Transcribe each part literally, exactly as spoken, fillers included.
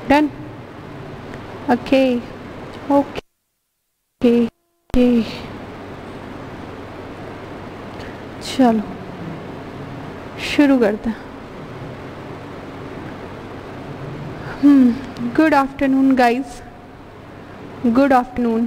Done. Okay okay okay, चलो शुरू करते हैं। Hmm good afternoon guys, good afternoon,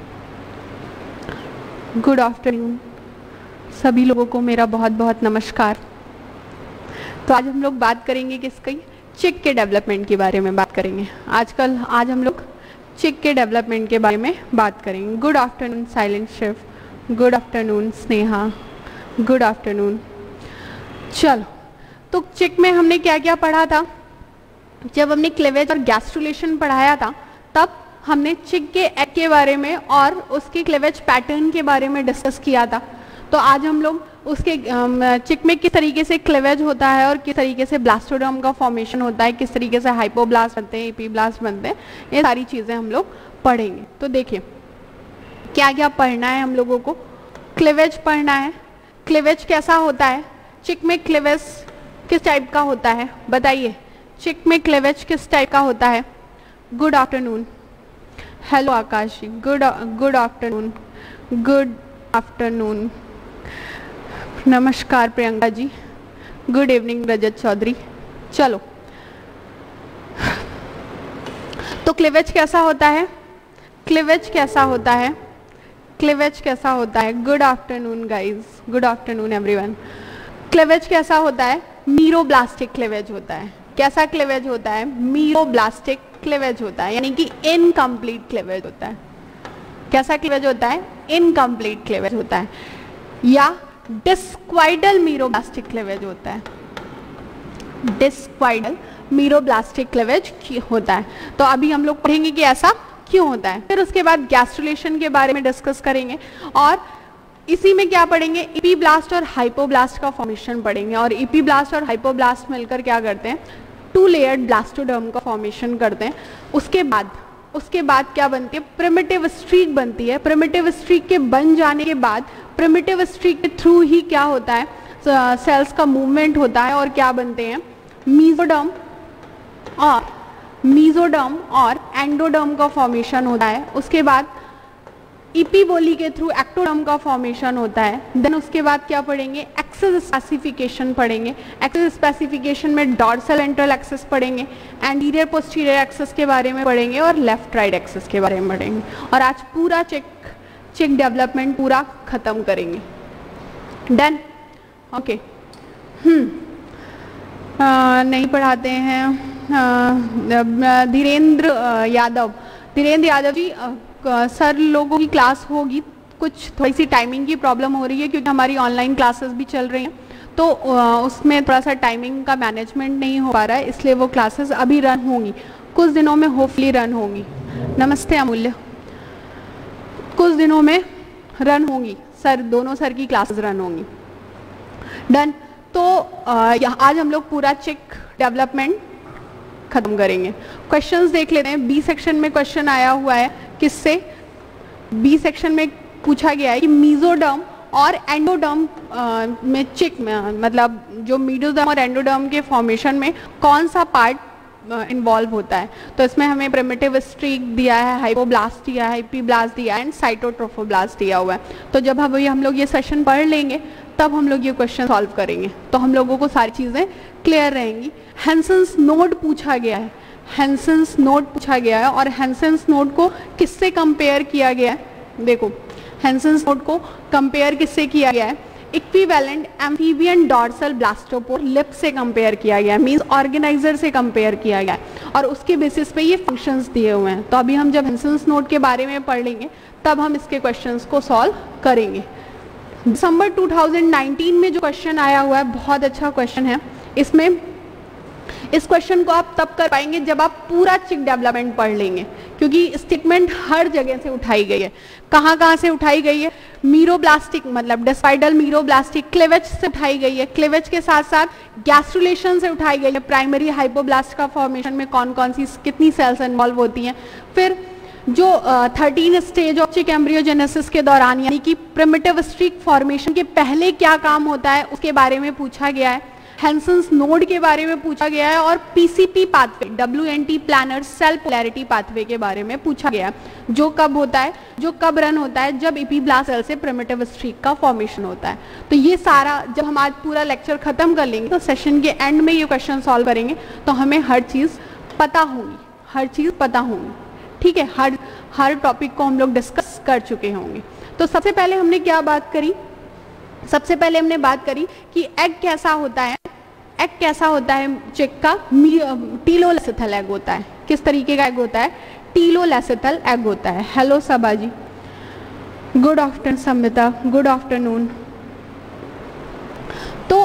good afternoon सभी लोगों को मेरा बहुत बहुत नमस्कार। तो आज हम लोग बात करेंगे किसकी, चिक के डेवलपमेंट के बारे में बात करेंगे। आजकल आज हम लोग चिक के डेवलपमेंट के बारे में बात करेंगे। Good afternoon silent Shiv, good afternoon Sneha, good afternoon. चलो, तो चिक में हमने क्या क्या पढ़ा था? जब हमने क्लेवेज और गैस्ट्रुलेशन पढ़ाया था तब हमने चिक के एग के बारे में और उसके क्लेवेज पैटर्न के बारे में डिस्कस किया था। तो आज हम लोग उसके चिक में किस तरीके से क्लेवेज होता है और किस तरीके से ब्लास्टोडर्म का फॉर्मेशन होता है, किस तरीके से हाइपोब्लास्ट बनते हैं, एपीब्लास्ट बनते हैं, ये सारी चीज़ें हम लोग पढ़ेंगे। तो देखिए क्या क्या पढ़ना है हम लोगों को। क्लेवेज पढ़ना है। क्लेवेज कैसा होता है? चिक में क्लेवेज किस टाइप का होता है बताइए? चिक में क्लेवेज किस टाइप का होता है? Good afternoon, hello Akash ji, good good afternoon, good afternoon, नमस्कार प्रियंका जी, गुड इवनिंग रजत चौधरी। चलो, तो क्लेवेज कैसा होता है? क्लेवेज कैसा होता है? क्लेवेज कैसा होता है? Good afternoon guys, good afternoon everyone. Cleavage कैसा होता है? मीरोब्लास्टिक क्लेवेज होता है। कैसा क्लेवेज होता है? मीरोब्लास्टिक क्लेवेज होता है, यानी कि इनकम्प्लीट क्लेवेज होता है। कैसा क्लेवेज होता है? इनकम्प्लीट क्लेवेज होता है, या डिस्क्वाइडल मीरोब्लास्टिक क्लेवेज होता है। डिस्क्वाइडल मीरोब्लास्टिक क्लेवेज होता है। तो अभी हम लोग पढ़ेंगे कि ऐसा क्यों होता है। फिर उसके बाद गैस्ट्रुलेशन के बारे में डिस्कस करेंगे और इसी में क्या पढ़ेंगे? एपीब्लास्ट और हाइपोब्लास्ट का फॉर्मेशन पढ़ेंगे। और एपीब्लास्ट और हाइपोब्लास्ट मिलकर क्या करते हैं? टू लेयर्ड ब्लास्टोडर्म का फॉर्मेशन करते हैं। उसके बाद उसके बाद क्या बनती है? प्रिमिटिव स्ट्रीक बनती है। प्रिमिटिव स्ट्रीक के बन जाने के बाद प्रिमिटिव स्ट्रीक के थ्रू ही क्या होता है? सेल्स का मूवमेंट होता है और क्या बनते हैं? मीजोडर्म और मीजोडर्म और एंडोडर्म का फॉर्मेशन होता है। उसके बाद इपीबोली के थ्रू एक्टोडर्म का फॉर्मेशन होता है। देन उसके बाद क्या पढ़ेंगे? एक्सेस स्पेसिफिकेशन पढ़ेंगे। एक्सेस स्पेसिफिकेशन में डॉर्सल एंट्रल एक्सेस पढ़ेंगे, एंटीरियर पोस्टीरियर एक्सेस के बारे में पढ़ेंगे और लेफ्ट राइट एक्सेस के बारे में पढ़ेंगे। और आज पूरा चिक चिक डेवलपमेंट पूरा खत्म करेंगे। डन? ओके। हम्म नहीं पढ़ाते हैं धीरेन्द्र यादव। धीरेन्द्र यादव जी, सर लोगों की क्लास होगी, कुछ थोड़ी सी टाइमिंग की प्रॉब्लम हो रही है क्योंकि हमारी ऑनलाइन क्लासेस भी चल रही हैं, तो उसमें थोड़ा सा टाइमिंग का मैनेजमेंट नहीं हो पा रहा है, इसलिए वो क्लासेस अभी रन होंगी, कुछ दिनों में होपफुली रन होंगी। नमस्ते अमूल्य, कुछ दिनों में रन होंगी सर, दोनों सर की क्लासेस रन होंगी। डन? तो आज हम लोग पूरा चिक डेवलपमेंट खत्म करेंगे। क्वेश्चंस देख लेते हैं। बी सेक्शन में क्वेश्चन आया हुआ है, किससे? बी सेक्शन में पूछा गया है कि मीजोडर्म और एंडोडर्म में चिक में, मतलब जो मीजोडर्म और एंडोडर्म के फॉर्मेशन में कौन सा पार्ट इन्वॉल्व होता है। तो इसमें हमें प्रिमिटिव स्ट्रीक दिया है, हाइपोब्लास्ट दिया है, एपीब्लास्ट दिया है एंड साइटोट्रोफोब्लास्ट दिया हुआ है। तो जब अभी हम लोग ये सेशन पढ़ लेंगे तब हम लोग ये क्वेश्चन सॉल्व करेंगे, तो हम लोगों को सारी चीज़ें क्लियर रहेंगी। हेंसन्स नोड पूछा गया है, हेंसन्स नोड पूछा गया है और हेंसन्स नोड को किससे कंपेयर किया गया है? देखो, हेंसन्स नोड को कंपेयर किससे किया गया है? Equivalent amphibian dorsal blastopore lip से कंपेयर किया गया है, मींस ऑर्गेनाइजर से कंपेयर किया गया है और उसके बेसिस पे ये फंक्शंस दिए हुए हैं। तो अभी हम जब हेंसन्स नोड के बारे में पढ़ लेंगे तब हम इसके क्वेश्चंस को सॉल्व करेंगे। दिसंबर टू थाउजेंड नाइनटीन में जो क्वेश्चन आया हुआ है, बहुत अच्छा क्वेश्चन है। इसमें इस क्वेश्चन को आप तब कर पाएंगे जब आप पूरा चिक डेवलपमेंट पढ़ लेंगे, क्योंकि स्टेटमेंट हर जगह से उठाई गई है। कहाँ कहाँ से उठाई गई है? मीरोब्लास्टिक मतलब डिस्पाइडल मीरोब्लास्टिक क्लेवेज से उठाई गई है। क्लेवेज के साथ साथ गैस्ट्रुलेशन से उठाई गई है। प्राइमरी हाइपोब्लास्ट का फॉर्मेशन में कौन कौन सी कितनी सेल्स इन्वॉल्व होती हैं। फिर जो thirteen stage of chick embryogenesis के दौरान, यानी कि प्रिमिटिव स्ट्रीक फॉर्मेशन के पहले क्या काम होता है, उसके बारे में पूछा गया है। हैंसन्स नोड के बारे में पूछा गया है और PCP pathway, W N T planar cell polarity pathway के बारे में पूछा गया है, जो कब होता है, जो कब रन होता है, जब इपीब्लास्ट सेल से प्रिमिटिव स्ट्रीक का फॉर्मेशन होता है। तो ये सारा जब हम आज पूरा लेक्चर खत्म कर लेंगे तो सेशन के एंड में ये क्वेश्चन सॉल्व करेंगे, तो हमें हर चीज पता होगी, हर चीज पता होगी, ठीक है। हर हर टॉपिक को हम लोग डिस्कस कर चुके होंगे। तो सबसे पहले हमने क्या बात करी, सबसे पहले हमने बात करी कि एग कैसा होता है, एग कैसा होता है चिक का, टीलोलेसिथल एग होता है। किस तरीके का एग होता है, टीलोलेसिथल एग होता है। Hello Saba ji, good afternoon Sanmita, good afternoon. तो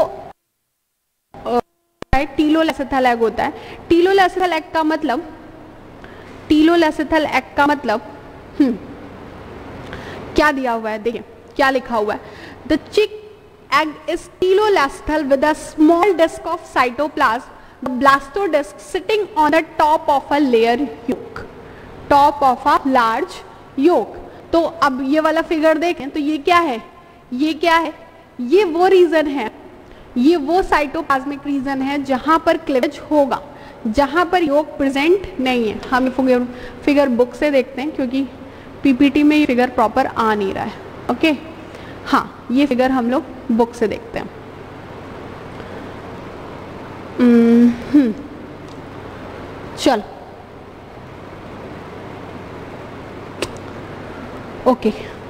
टीलोलेसिथल एग होता है। टीलोलेसिथल एग का मतलब, टीलोलेसिथल एग का मतलब हम्म क्या दिया हुआ है, देखिए क्या लिखा हुआ है, द चिक egg is telolacethal with a small disc of cytoplasm, the blastodisc sitting on the top of a layer yolk, top of a large yolk। तो अब ये वाला फिगर देखें तो ये क्या है, ये क्या है, ये वो रीजन है, ये वो साइटोप्लाज्मिक रीजन है जहां पर क्लीवेज होगा, जहां पर योग प्रेजेंट नहीं है। हम फिगर फिगर बुक से देखते हैं क्योंकि पीपीटी में ये फिगर प्रॉपर आ नहीं रहा है, ओके okay? हाँ, ये फिगर हम लोग बुक से देखते हैं। हम्म चल ओके,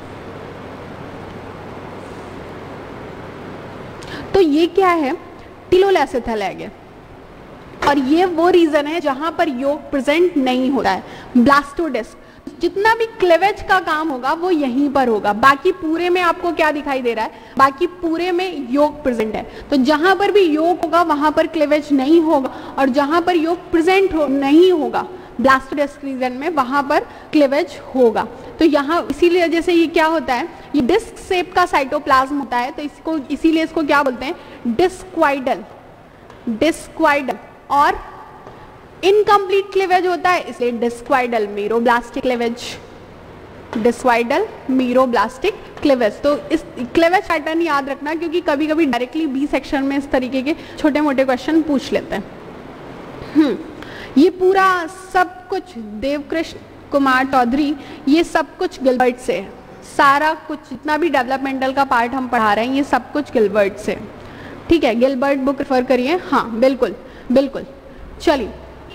तो ये क्या है, टीलोलेसिथल एग है और ये वो रीजन है जहां पर योग प्रेजेंट नहीं होता है। ब्लास्टोडिस्क, जितना भी क्लीवेज का काम होगा वो यहीं पर होगा, बाकी पूरे में आपको क्या दिखाई दे रहा है, बाकी पूरे में योग प्रेजेंट है। तो जहां पर भी योग होगा वहां पर क्लीवेज नहीं होगा और जहां पर योग प्रेजेंट हो, नहीं होगा ब्लास्टोडिस्क रीजन में, वहां पर क्लीवेज होगा। तो यहाँ इसीलिए जैसे ये क्या होता है, ये डिस्क शेप का साइटोप्लाज्म होता है, तो इसको इसीलिए इसको क्या बोलते हैं, डिस्क्वाइडल, डिस्क्वाइडल। और इनकम्प्लीट क्लीवेज होता है इसलिए discoidal meroblastic cleavage, discoidal meroblastic cleavage. तो इस क्लीवेज पैटर्न याद रखना क्योंकि कभी कभी डायरेक्टली बी सेक्शन में इस तरीके के छोटे मोटे क्वेश्चन पूछ लेते हैं। हम्म ये पूरा सब कुछ देवकृष्ण कुमार चौधरी, ये सब कुछ गिलबर्ट से है, सारा कुछ जितना भी डेवलपमेंटल का पार्ट हम पढ़ा रहे हैं ये सब कुछ गिलबर्ट से, ठीक है। गिलबर्ट बुक रेफर करिए, हाँ बिल्कुल बिल्कुल। चलिए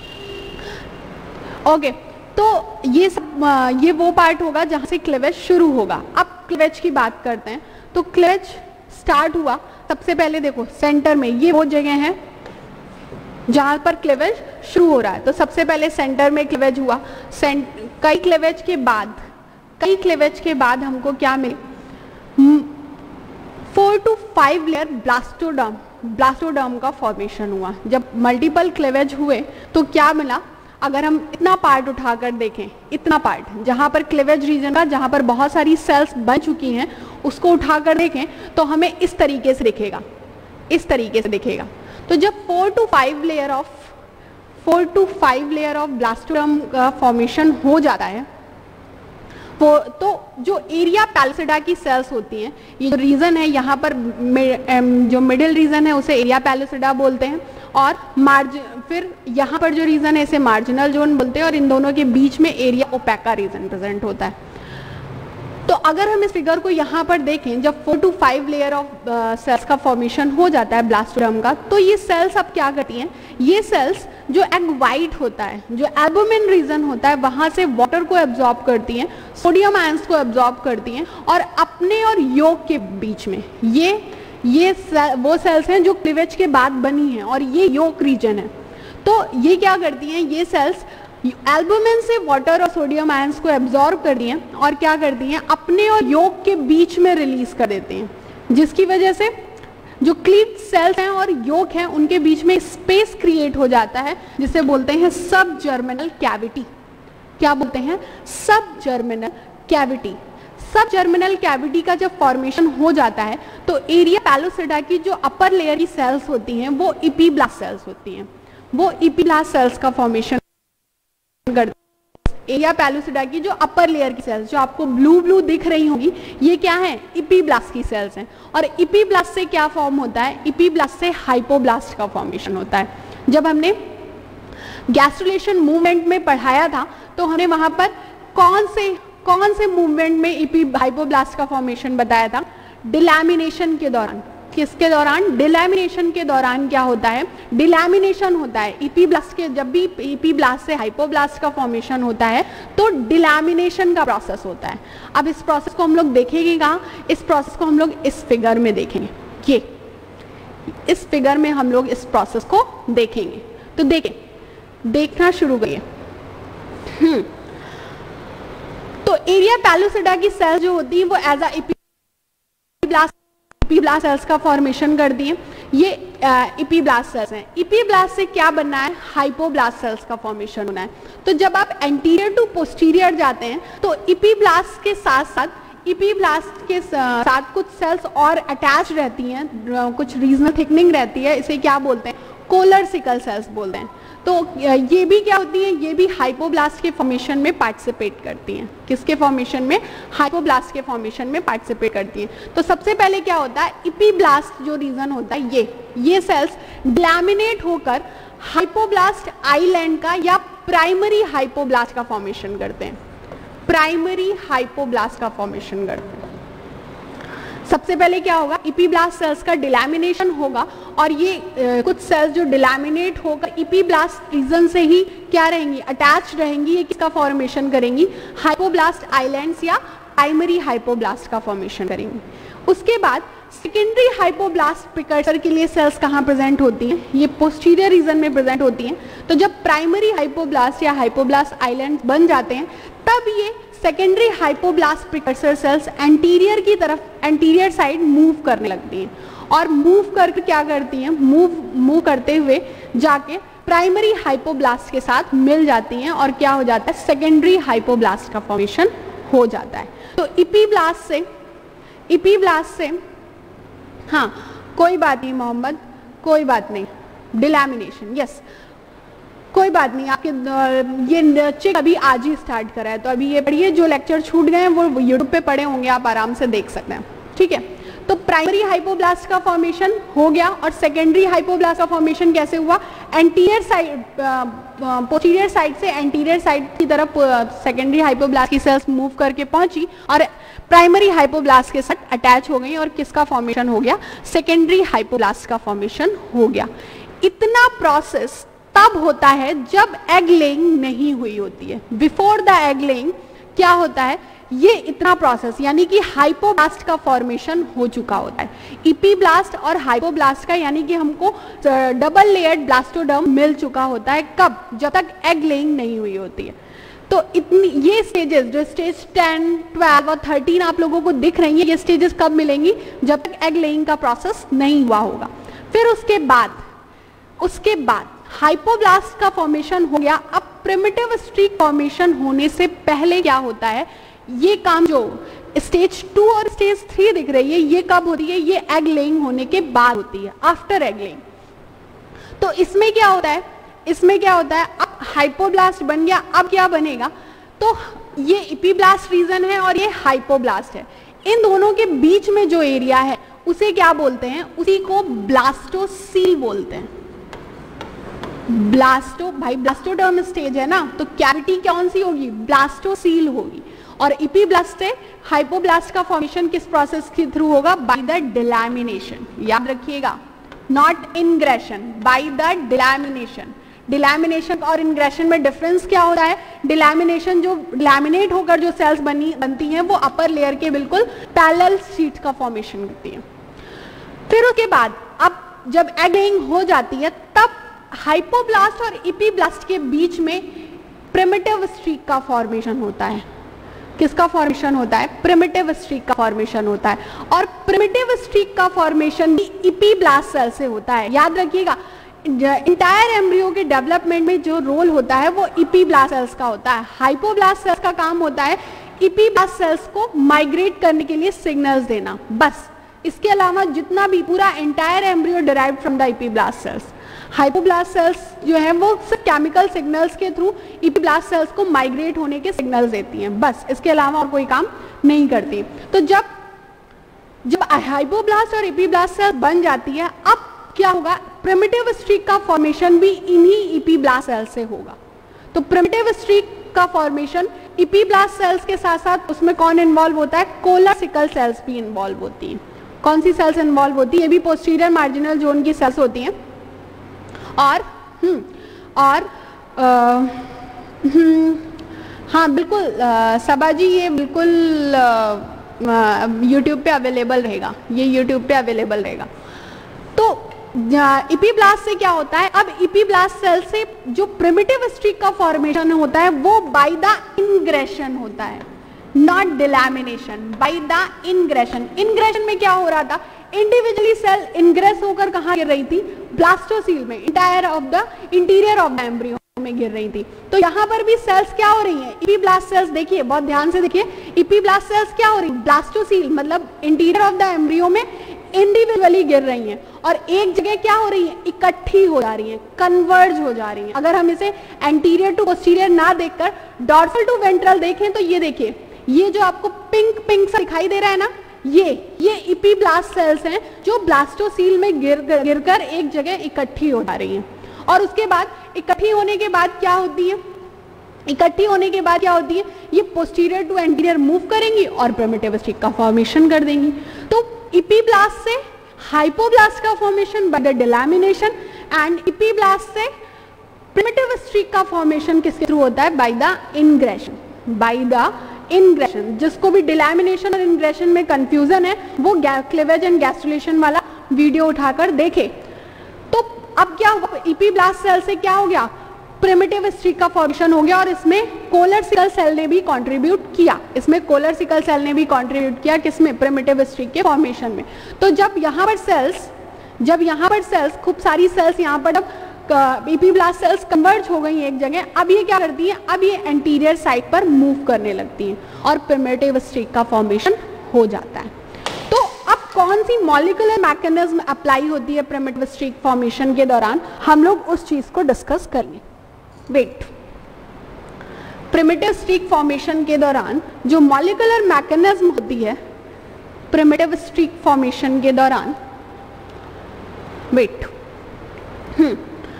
ओके, तो ये सब ये वो पार्ट होगा जहां से क्लीवेज शुरू होगा। अब क्लीवेज की बात करते हैं, तो क्लीवेज स्टार्ट हुआ सबसे पहले, देखो सेंटर में ये वो जगह है जहां पर क्लीवेज शुरू हो रहा है। तो सबसे पहले सेंटर में क्लीवेज हुआ, कई क्लीवेज के बाद कई क्लीवेज के बाद हमको क्या मिले, four to five layer blastoderm, blastoderm का फॉर्मेशन हुआ। जब मल्टीपल क्लीवेज हुए तो क्या मिला, अगर हम इतना पार्ट उठाकर देखें, इतना पार्ट जहां पर क्लीवेज रीजन का, जहां पर बहुत सारी सेल्स बन चुकी हैं, उसको उठाकर देखें तो हमें इस तरीके से दिखेगा, इस तरीके से दिखेगा। तो जब four to five layer of four to five layer of blastoderm का फॉर्मेशन हो जाता है, वो तो जो एरिया पैलिसिडा की सेल्स होती हैं, ये जो रीजन है यहाँ पर जो मिडिल रीजन है उसे एरिया पैलिसिडा बोलते हैं, और मार्जिन फिर यहाँ पर जो रीजन है इसे मार्जिनल जोन बोलते हैं, और इन दोनों के बीच में एरिया ओपेका रीजन प्रेजेंट होता है। तो अगर हम इस फिगर को यहाँ पर देखें, जब four to five layer of cells का फॉर्मेशन हो जाता है ब्लास्टोडर्म का, तो ये सेल्स अब क्या करती हैं, ये सेल्स जो एग वाइट होता है, जो एल्बुमिन रीजन होता है, वहां से वाटर को एब्जॉर्ब करती हैं, सोडियम आयंस को एब्जॉर्ब करती हैं, और अपने और योक के बीच में ये ये वो सेल्स हैं जो क्लीवेज के बाद बनी हैं, और ये योक रीजन है। तो ये क्या करती हैं, ये सेल्स एल्बुमिन से वाटर और सोडियम आयंस को एब्जॉर्ब करती हैं और क्या करती हैं, अपने और योक के बीच में रिलीज कर देती हैं, जिसकी वजह से जो क्लीव्ड सेल्स हैं और योक हैं उनके बीच में स्पेस क्रिएट हो जाता है, जिसे बोलते हैं सब जर्मिनल कैविटी। क्या बोलते हैं, sub germinal cavity. Sub germinal cavity का जब फॉर्मेशन हो जाता है तो एरिया पैलिसिडा की जो अपर लेयर की सेल्स होती हैं वो इपीब्लास्ट सेल्स होती हैं, वो इपीब्लास्ट सेल्स का फॉर्मेशन करती एरिया पेलुसिडा की जो अपर लेयर की सेल्स जो आपको ब्लू ब्लू दिख रही होंगी, ये क्या है, इपीब्लास्ट की सेल्स हैं। और इपीब्लास्ट से क्या फॉर्म होता है, इपीब्लास्ट से हाइपोब्लास्ट का फॉर्मेशन होता है। जब हमने गैस्ट्रुलेशन मूवमेंट में पढ़ाया था तो हमने वहां पर कौन से कौन से मूवमेंट में इपी हाइपोब्लास्ट का फॉर्मेशन बताया था, डिलैमिनेशन के दौरान। किसके दौरान, डिलैमिनेशन के दौरान क्या होता है, डिलैमिनेशन होता है इपीब्लास्ट के, जब भी इपीब्लास्ट से हाइपोब्लास्ट का फॉर्मेशन होता है तो डिलैमिनेशन का प्रोसेस होता है। अब इस प्रोसेस को हम लोग देखेंगे कहाँ, इस प्रोसेस को हम लोग इस फिगर में देखेंगे, ये इस फिगर में हम लोग इस प्रोसेस को देखेंगे। तो देखें, देखना शुरू करिए। हम्म तो एरिया पेलुसिडा की सेल्स जो होती है वो as a epiblast epiblast cells का फॉर्मेशन करती हैं। ये इपीब्लास्ट सेल्स हैं। इपीब्लास्ट से क्या बनना है, हाइपोब्लास्ट सेल्स का फॉर्मेशन होना है। तो जब आप एंटीरियर टू पोस्टीरियर जाते हैं तो इपीब्लास्ट के साथ साथ इपीब्लास्ट के साथ कुछ सेल्स और अटैच रहती हैं, कुछ रीजनल थिकनिंग रहती है, इसे क्या बोलते हैं, कोलर सिकल सेल्स बोलते हैं। तो ये भी क्या होती है, ये भी हाइपोब्लास्ट के फॉर्मेशन में पार्टिसिपेट करती हैं। किसके फॉर्मेशन में, हाइपोब्लास्ट के फॉर्मेशन में पार्टिसिपेट करती हैं। तो सबसे पहले क्या होता है, इपीब्लास्ट जो रीजन होता है, ये ये सेल्स लैमिनेट होकर हाइपोब्लास्ट आइलैंड का या प्राइमरी हाइपोब्लास्ट का फॉर्मेशन करते हैं। प्राइमरी हाइपोब्लास्ट का फॉर्मेशन करते हैं। सबसे पहले क्या होगा, इपीब्लास्ट सेल्स का डिलैमिनेशन होगा और ये ए, कुछ सेल्स जो डिलैमिनेट होकर इपीब्लास्ट रीजन से ही क्या रहेंगी, अटैच रहेंगी। ये किसका फॉर्मेशन करेंगी, हाइपोब्लास्ट आइलैंड्स या प्राइमरी हाइपोब्लास्ट का फॉर्मेशन करेंगी। उसके बाद सेकेंडरी हाइपोब्लास्ट प्रिकर्सर के लिए सेल्स कहाँ प्रेजेंट होती हैं, ये पोस्टीरियर रीजन में प्रेजेंट होती हैं। तो जब प्राइमरी हाइपोब्लास्ट या हाइपोब्लास्ट आइलैंड बन जाते हैं तब ये secondary hypoblast precursor cells anterior की तरफ, एंटीरियर साइड मूव करने लगती हैं और मूव करके क्या करती हैं, मूव मूव करते हुए जाके प्राइमरी हाइपोब्लास्ट के साथ मिल जाती हैं और क्या हो जाता है, सेकेंडरी हाइपोब्लास्ट का फॉर्मेशन हो जाता है। तो इपीब्लास्ट से इपीब्लास्ट से हाँ कोई बात नहीं मोहम्मद, कोई बात नहीं, डिलैमिनेशन, यस कोई बात नहीं, आपके ये चेक अभी आज ही स्टार्ट करा है तो अभी ये पढ़िए, जो लेक्चर छूट गए हैं वो यूट्यूब पे पढ़े होंगे, आप आराम से देख सकते हैं, ठीक है। तो प्राइमरी हाइपोब्लास्ट का फॉर्मेशन हो गया और सेकेंडरी हाइपोब्लास्ट का फॉर्मेशन कैसे हुआ, एंटीरियर साइड, पोस्टीरियर साइड से एंटीरियर साइड की तरफ सेकेंडरी हाइपोब्लास्ट की सेल्स मूव करके पहुंची और प्राइमरी हाइपोब्लास्ट के साथ अटैच हो गई और किसका फॉर्मेशन हो गया, सेकेंडरी हाइपोब्लास्ट का फॉर्मेशन हो गया। इतना प्रोसेस तब होता है जब एग लेइंग नहीं हुई होती है। बिफोर द एग लेइंग क्या होता है, ये इतना प्रोसेस यानी कि हाइपोब्लास्ट का फॉर्मेशन हो चुका होता है। इपीब्लास्ट और हाइपोब्लास्ट का यानी कि हमको डबल लेयर्ड ब्लास्टोडर्म मिल चुका होता है, कब, जब तक एग लेइंग नहीं हुई होती है। तो इतनी ये स्टेजेस जो स्टेज टेन, ट्वेल्व और थर्टीन आप लोगों को दिख रही है, ये स्टेजेस कब मिलेंगी, जब तक एग लेइंग का प्रोसेस नहीं हुआ होगा। फिर उसके बाद उसके बाद हाइपोब्लास्ट का फॉर्मेशन हो गया। अब प्रिमिटिव स्ट्रीक फॉर्मेशन होने से पहले क्या होता है, ये काम जो स्टेज टू और स्टेज थ्री दिख रही है, ये कब होती है, ये एग लेइंग होने के बाद होती है, आफ्टर एग लेइंग। तो इसमें क्या होता है, इसमें क्या होता है, अब हाइपोब्लास्ट बन गया, अब क्या बनेगा, तो ये इपीब्लास्ट रीजन है और ये हाइपोब्लास्ट है। इन दोनों के बीच में जो एरिया है उसे क्या बोलते हैं, उसी को ब्लास्टोसील बोलते हैं। ब्लास्टो भाई ब्लास्टोडर्म स्टेज है ना, तो कैविटी कौन सी होगी, ब्लास्टोसील होगी। और इपीब्लास्ट से हाइपोब्लास्ट का फॉर्मेशन किस प्रोसेस के थ्रू होगा, बाय द डिलैमिनेशन, याद रखिएगा, not ingression, by the delamination. Delamination और इंग्रेशन में डिफरेंस क्या होता है, डिलैमिनेशन जो लैमिनेट होकर जो सेल्स बनी बनती हैं वो अपर लेयर के बिल्कुल पैरेलल शीट का फॉर्मेशन करती है। फिर उसके बाद अब जब एग लेइंग हो जाती है तब हाइपोब्लास्ट और इपीब्लास्ट के बीच में प्रिमिटिव स्ट्रीक का फॉर्मेशन होता है। किसका फॉर्मेशन होता है, प्रिमिटिव स्ट्रीक का फॉर्मेशन होता है। और प्रिमिटिव स्ट्रीक का फॉर्मेशन भी इपीब्लास्ट सेल से होता है, याद रखिएगा। इंटायर एम्ब्रियो के डेवलपमेंट में जो रोल होता है वो इपीब्लास्ट सेल्स का होता है। हाइपोब्लास्ट सेल्स का काम होता है इपीब्लास्ट सेल्स को माइग्रेट करने के लिए सिग्नल्स देना, बस। इसके अलावा जितना भी पूरा entire embryo derived from the epiblast cells. Hypoblast cells जो है वो सिर्फ केमिकल सिग्नल्स के थ्रू इपीब्लास्ट सेल्स को माइग्रेट होने के सिग्नल्स देती हैं, बस इसके अलावा और कोई काम नहीं करती। तो जब जब हाइपोब्लास्ट और इपीब्लास्ट सेल बन जाती है, अब क्या होगा, प्रिमिटिव स्ट्रीक का फॉर्मेशन भी इन्हीं इपीब्लास्ट सेल से होगा। तो प्रिमिटिव स्ट्रीक का फॉर्मेशन इपीब्लास्ट सेल्स के साथ साथ उसमें कौन इन्वॉल्व होता है, कोलर सिकल सेल्स भी इन्वॉल्व होती हैं। कौन सी सेल्स इन्वॉल्व होती है, ये भी पोस्टीरियर मार्जिनल जोन की सेल्स होती हैं। और हम्म और आ, हम्म हाँ बिल्कुल सबा जी, ये बिल्कुल यूट्यूब पे अवेलेबल रहेगा, ये यूट्यूब पे अवेलेबल रहेगा। तो इपीब्लास्ट से क्या होता है, अब इपीब्लास्ट सेल से जो प्रिमिटिव स्ट्रीक का फॉर्मेशन होता है वो बाय द इंग्रेशन होता है, not delamination, by the ingression. Ingression में क्या हो रहा था, इंडिविजुअली सेल इंग्रेस होकर कहाँ गिर रही थी, ब्लास्टोसील में, entire of the interior of the embryo में गिर रही थी। तो यहाँ पर भी सेल्स क्या हो रही हैं, इपीब्लास्ट सेल्स, देखिए बहुत ध्यान से देखिए, इपीब्लास्ट सेल्स क्या हो रही है, ब्लास्टोसील मतलब इंटीरियर ऑफ द एम्ब्रियो में इंडिविजुअली गिर रही हैं और एक जगह क्या हो रही है, इकट्ठी हो जा रही हैं, कन्वर्ज हो जा रही हैं। अगर हम इसे एंटीरियर टू पोस्टीरियर ना देखकर डॉर्सल टू वेंट्रल देखें तो ये देखिए, ये जो आपको पिंक पिंक सा दिखाई दे रहा है ना, ये ये इपीब्लास्ट सेल्स हैं जो ब्लास्टोसील में गिर गिरकर एक जगह इकट्ठी हो जा रही हैं। और उसके बाद इकट्ठी होने के बाद क्या होती है, इकट्ठी होने के बाद क्या होती है, ये पोस्टीरियर टू एंटीरियर मूव करेंगी और प्रिमिटिव स्ट्रीक का फॉर्मेशन कर देंगी। तो इपीब्लास्ट से हाइपोब्लास्ट का formation by the delamination and epiblast से प्रिमिटिव स्ट्रीक का फॉर्मेशन किसके थ्रू होता है, by the ingression, by the ingression. जिसको भी डिलैमिनेशन और इंग्रेशन में कंफ्यूजन है वो क्लीवेज एंड गैस्ट्रुलेशन वाला वीडियो उठाकर देखे। तो अब क्या हुआ, इपीब्लास्ट सेल से क्या हो गया, प्रिमिटिव स्ट्रीक का फॉर्मेशन हो गया और इसमें कोलर सिकल सेल ने भी कंट्रीब्यूट किया, इसमें कोलर सिकल सेल ने भी कंट्रीब्यूट किया किसमें, प्रिमिटिव स्ट्रीक के फॉर्मेशन में। तो जब यहाँ पर सेल्स जब यहाँ पर सेल्स खूब सारी सेल्स यहाँ पर जब इपीब्लास्ट सेल्स कन्वर्ज हो गई एक जगह, अब ये क्या करती है, अब ये एंटीरियर साइड पर मूव करने लगती हैं और प्रिमिटिव स्ट्रीक का फॉर्मेशन हो जाता है। तो अब कौन सी मॉलिक्यूलर मैकेनिज्म अप्लाई होती है प्रिमिटिव स्ट्रीक फॉर्मेशन के दौरान, हम लोग उस चीज को डिस्कस करेंगे। वेट, प्रिमिटिव स्ट्रीक फॉर्मेशन के दौरान जो मॉलिक्यूलर मैकेनिज्म होती है प्रिमिटिव स्ट्रीक फॉर्मेशन के दौरान, वेट हम्म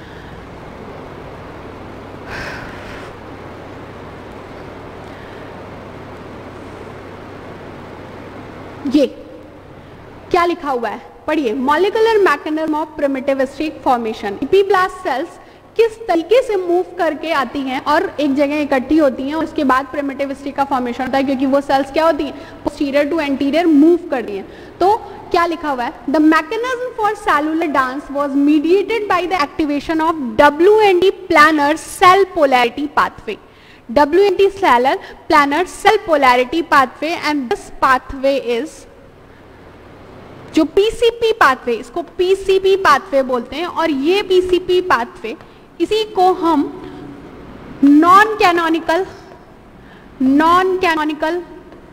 ये क्या लिखा हुआ है, पढ़िए, molecular mechanism of primitive streak formation. Epiblast cells किस तरीके से मूव करके आती हैं और एक जगह इकट्ठी होती हैं और उसके बाद प्रिमिटिव स्ट्रीक का फॉर्मेशन होता है, क्योंकि वो सेल्स क्या होती हैं, पोस्टीरियर टू एंटीरियर मूव करती हैं। तो क्या लिखा हुआ है, the mechanism for cellular dance was mediated by the activation of W N D planar cell polarity pathway, W N D cellular planar cell polarity pathway, and this pathway is जो PCP pathway, इसको PCP pathway बोलते हैं। और ये PCP pathway, इसी को हम non canonical non canonical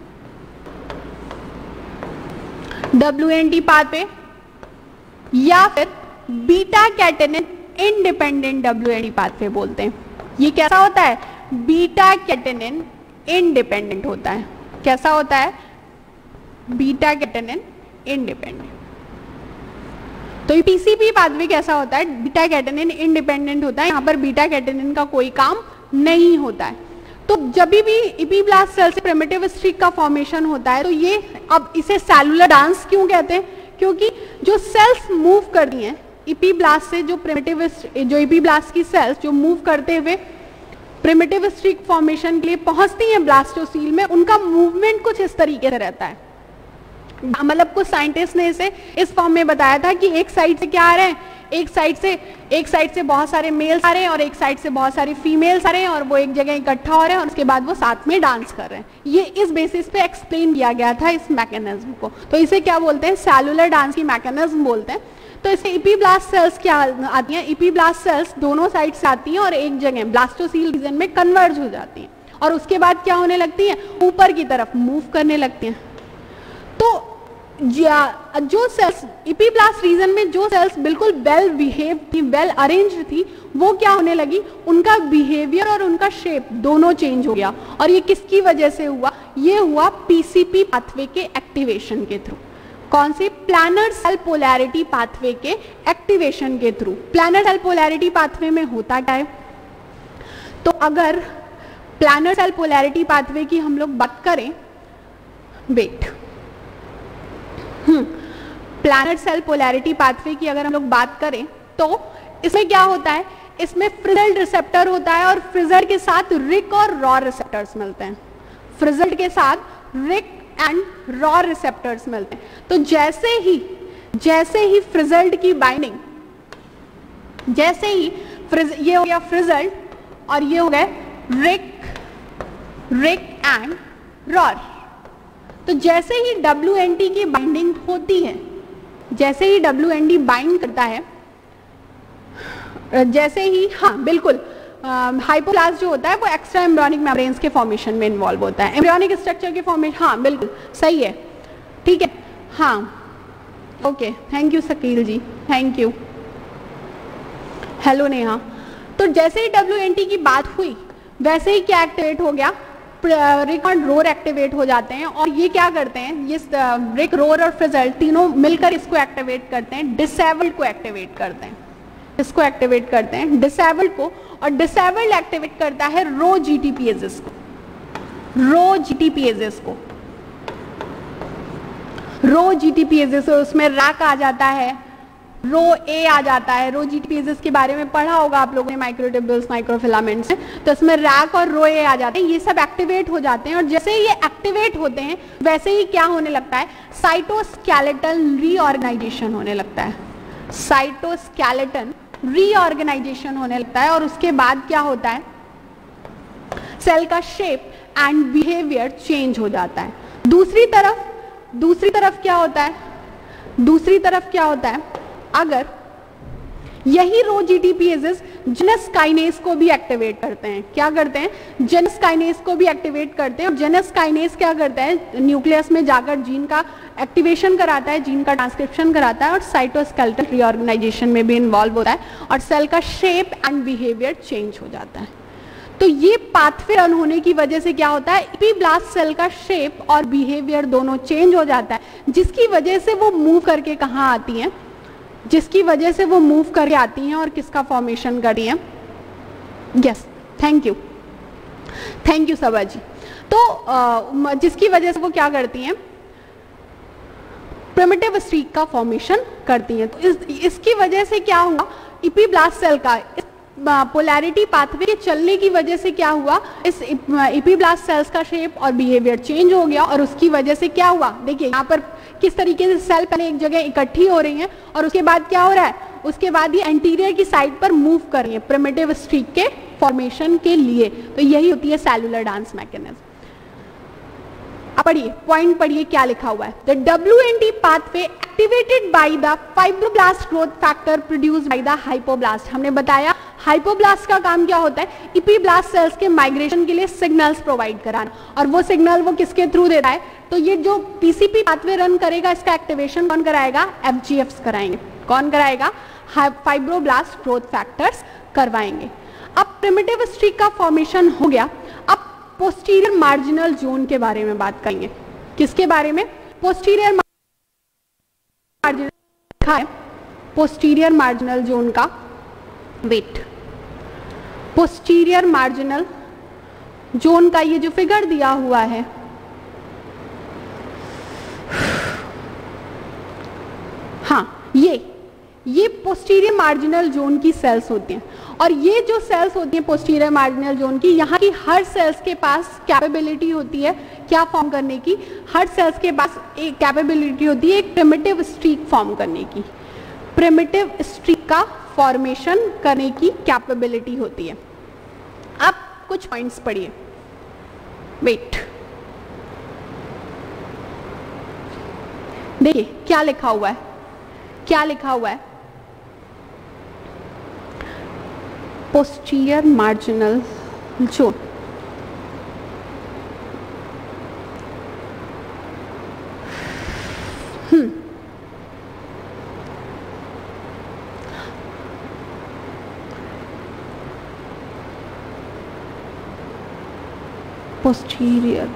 W N D pathway या फिर beta catenin independent W N D pathway बोलते हैं। ये कैसा होता है, बीटा कैटेनिन इंडिपेंडेंट होता है। कैसा होता है, बीटा कैटेनिन इंडिपेंडेंट। तो ये पीसीपी पाथवे कैसा होता है, बीटा कैटेनिन इंडिपेंडेंट होता है, यहाँ पर बीटा कैटेनिन का कोई काम नहीं होता है। तो जब भी इपीब्लास्ट सेल से प्रिमिटिव स्ट्रीक का फॉर्मेशन होता है तो ये, अब इसे सेलुलर डांस क्यों कहते हैं, क्योंकि जो सेल्स मूव करती हैं इपीब्लास्ट से, जो प्रिमिटिव जो इपीब्लास्ट की सेल्स जो मूव करते हुए प्रिमिटिव स्ट्रीक फॉर्मेशन के लिए पहुंचती हैं ब्लास्टोसील में, उनका मूवमेंट कुछ इस तरीके से रहता है। मतलब कुछ साइंटिस्ट ने इसे इस फॉर्म में बताया था कि एक साइड से क्या आ रहे हैं, एक साइड से एक साइड से बहुत सारे मेल्स आ रहे हैं और एक साइड से बहुत सारे फीमेल्स आ रहे हैं और वो एक जगह इकट्ठा हो रहे हैं और उसके बाद वो साथ में डांस कर रहे हैं। ये इस बेसिस पे एक्सप्लेन किया गया था इस मैकेनिज्म को। तो इसे क्या बोलते हैं, सेलुलर डांस की मैकेनिज्म बोलते हैं। तो इसे इपीब्लास्ट सेल्स क्या आती हैं, इपीब्लास्ट सेल्स दोनों साइड से आती हैं और एक जगह ब्लास्टोसील रीजन में कन्वर्ज हो जाती हैं और उसके बाद क्या होने लगती है, ऊपर की तरफ मूव करने लगती हैं। तो जो सेल्स इपीब्लास्ट रीजन में जो सेल्स बिल्कुल वेल बिहेव थी, वेल अरेंज थी, वो क्या होने लगी, उनका बिहेवियर और उनका शेप दोनों चेंज हो गया। और ये किसकी वजह से हुआ, ये हुआ पीसीपी पाथवे के एक्टिवेशन के थ्रू। कौन सी, प्लानर सेल पोलैरिटी पाथवे के एक्टिवेशन के through. Planar cell polarity pathway में होता क्या है, तो अगर प्लानर सेल पोलैरिटी पाथवे की हम लोग बात करें, wait hmm planar cell polarity pathway की अगर हम लोग बात करें तो इसमें क्या होता है, इसमें फ्रिजल्ड रिसेप्टर होता है और फ्रिजल्ड के साथ रिक और रॉ रिसेप्टर्स मिलते हैं। फ्रिजल्ड के साथ रिक एंड रॉ रिसेप्टर्स मिलते हैं। तो जैसे ही जैसे ही फ्रिजल्ड की बाइंडिंग, जैसे ही फ्रिज ये हो गया फ्रिजल्ड और ये हो गए रिक रिक एंड रॉ, तो जैसे ही डब्ल्यू एन टी की बाइंडिंग होती है, जैसे ही डब्ल्यू एन टी बाइंड करता है, जैसे ही हाँ बिल्कुल हाइपोप्लास्ट जो होता है वो एक्स्ट्रा एम्ब्रियोनिक मेम्ब्रेन्स के फॉर्मेशन में इन्वॉल्व होता है, एम्ब्रियोनिक स्ट्रक्चर के फॉर्मेशन, हाँ बिल्कुल सही है, ठीक है, हाँ okay, thank you Shakeel ji, thank you, hello Neha. तो जैसे ही डब्ल्यू एन टी की बात हुई वैसे ही क्या एक्टिवेट हो गया, रिक और रोर एक्टिवेट हो जाते हैं और ये क्या करते हैं, ये रिक रोर और फ्रिजल्ड तीनों मिलकर इसको एक्टिवेट करते हैं, डिसेबल्ड को एक्टिवेट करते हैं, इसको एक्टिवेट करते हैं डिसेबल्ड को, और डिसेबल्ड एक्टिवेट करता है रो जीटीपीएजेस को, रो जीटीपीएजेस को, रो जीटीपीएजेस, उसमें रैक आ जाता है, रो ए आ जाता है। रो जीटीपीएजेस के बारे में पढ़ा होगा आप लोगों ने माइक्रोट्यूब्यूल्स माइक्रोफिलामेंट्स में, तो इसमें रैक और रो ए आ जाते हैं, ये सब एक्टिवेट हो जाते हैं और जैसे ये एक्टिवेट होते हैं वैसे ही क्या होने लगता है, साइटोस्केलेटल रीऑर्गेनाइजेशन होने लगता है, साइटोस्केलेटन रीऑर्गेनाइजेशन होने लगता है और उसके बाद क्या होता है, सेल का शेप एंड बिहेवियर चेंज हो जाता है। दूसरी तरफ दूसरी तरफ क्या होता है, दूसरी तरफ क्या होता है, अगर यही रो जीटीपीएजेस जेनस काइनेज को भी एक्टिवेट करते हैं, क्या करते हैं, जेनस काइनेज को भी एक्टिवेट करते हैं और जेनस काइनेज क्या करता है, न्यूक्लियस में जाकर जीन का एक्टिवेशन कराता है, जीन का ट्रांसक्रिप्शन कराता है और साइटोस्केलेटल रीऑर्गेनाइजेशन में भी इन्वॉल्व होता है और सेल का शेप एंड बिहेवियर चेंज हो जाता है। तो ये पाथवे रन होने की वजह से क्या होता है, इपीब्लास्ट सेल का शेप और बिहेवियर दोनों चेंज हो जाता है, जिसकी वजह से वो मूव करके कहाँ आती हैं, जिसकी वजह से वो मूव करके आती हैं और किसका फॉर्मेशन कर रही हैं, yes thank you thank you Saba ji. तो आ, जिसकी वजह से वो क्या करती हैं, प्रिमिटिव स्ट्रीक का फॉर्मेशन करती हैं। तो इस, इसकी वजह से क्या हुआ, इपीब्लास्ट सेल का पोलैरिटी पाथवे के चलने की वजह से क्या हुआ, इस इपीब्लास्ट सेल्स का शेप और बिहेवियर चेंज हो गया और उसकी वजह से क्या हुआ, देखिए यहाँ पर किस तरीके से सेल पहले एक जगह इकट्ठी हो रही हैं और उसके बाद क्या हो रहा है, उसके बाद ये एंटीरियर की साइड पर मूव कर रही है प्रिमिटिव स्ट्रीक के फॉर्मेशन के लिए। तो यही होती है सेलुलर डांस मैकेनिज्म। अब पढ़िए, पॉइंट पढ़िए क्या लिखा हुआ है, the W N T pathway activated by the fibroblast growth factor produced by the hypoblast. हमने बताया हाइपोब्लास्ट का काम क्या होता है, इपीब्लास्ट सेल्स के माइग्रेशन के लिए सिग्नल्स प्रोवाइड कराना, और वो सिग्नल वो किसके थ्रू देता है, तो ये जो पीसीपी पाथवे रन करेगा इसका एक्टिवेशन कौन कराएगा, एफजीएफ्स कराएंगे। कौन कराएगा, फाइब्रोब्लास्ट ग्रोथ फैक्टर्स करवाएंगे। अब प्रिमिटिव स्ट्रीक का फॉर्मेशन हो गया, अब पोस्टीरियर मार्जिनल जोन के बारे में बात करेंगे। किसके बारे में, पोस्टीरियर मार्जिनल लिखा है, पोस्टीरियर मार्जिनल जोन का, वेट पोस्टीरियर मार्जिनल जोन का ये जो फिगर दिया हुआ है, हाँ ये ये पोस्टीरियर मार्जिनल जोन की सेल्स होती हैं और ये जो सेल्स होती हैं पोस्टीरियर मार्जिनल जोन की, यहाँ की हर सेल्स के पास कैपेबिलिटी होती है क्या फॉर्म करने की, हर सेल्स के पास एक कैपेबिलिटी होती है एक प्रिमिटिव स्ट्रीक फॉर्म करने की, प्रिमिटिव स्ट्रीक का फॉर्मेशन करने की कैपेबिलिटी होती है। अब कुछ पॉइंट्स पढ़िए, वेट देखिए क्या लिखा हुआ है, क्या लिखा हुआ है, posterior marginal zone, posterior.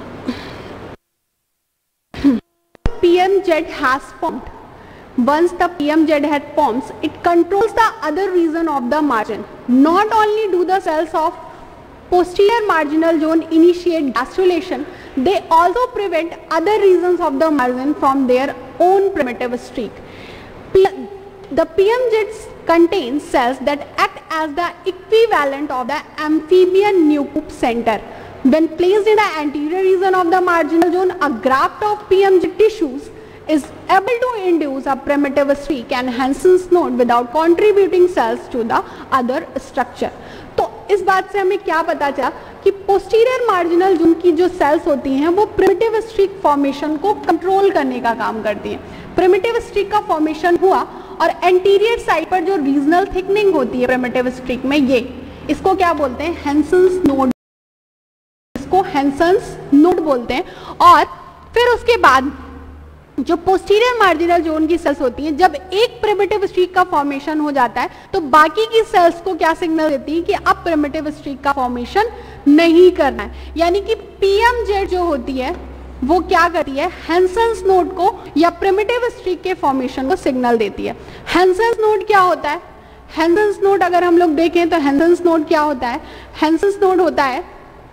P M Z has formed. Once the P M Z head forms, it controls the other region of the margin. Not only do the cells of posterior marginal zone initiate gastrulation, they also prevent other regions of the margin from their own primitive streak. P the P M Z contains cells that act as the equivalent of the amphibian nucleus center. When placed in the anterior region of the marginal zone, a graft of P M Z tissues is able to induce a primitive streak and Hansen's node without contributing cells to the other structure. तो इस बात से हमें क्या पता चला कि posterior marginal zone की जो सेल्स होती हैं वो प्रिमिटिव स्ट्रीक फॉर्मेशन को कंट्रोल करने का काम करती हैं। प्रिमिटिव स्ट्रीक का फॉर्मेशन हुआ और एंटीरियर साइड पर जो रीजनल थिकनिंग होती है प्रिमिटिव स्ट्रीक में, ये इसको क्या बोलते हैं? हैंसेंस नोड, इसको हैंसेंस नोड बोलते हैं। और फिर उसके बाद जो पोस्टीरियर मार्जिनल जोन की सेल्स होती हैं, जब एक प्रिमिटिव स्ट्रीक का फॉर्मेशन हो जाता है तो बाकी की सेल्स को क्या सिग्नल देती है कि अब प्रिमिटिव स्ट्रीक का फॉर्मेशन नहीं करना है। यानी कि पीएमजेड जो होती है वो क्या करती है? हैंसेंस नोड को या प्रिमिटिव स्ट्रीक के फॉर्मेशन को सिग्नल देती है। हैंसेंस नोड क्या होता है? हैंसेंस नोड अगर हम लोग देखें तो हैंसेंस नोड क्या होता है? हैंसेंस नोड होता है,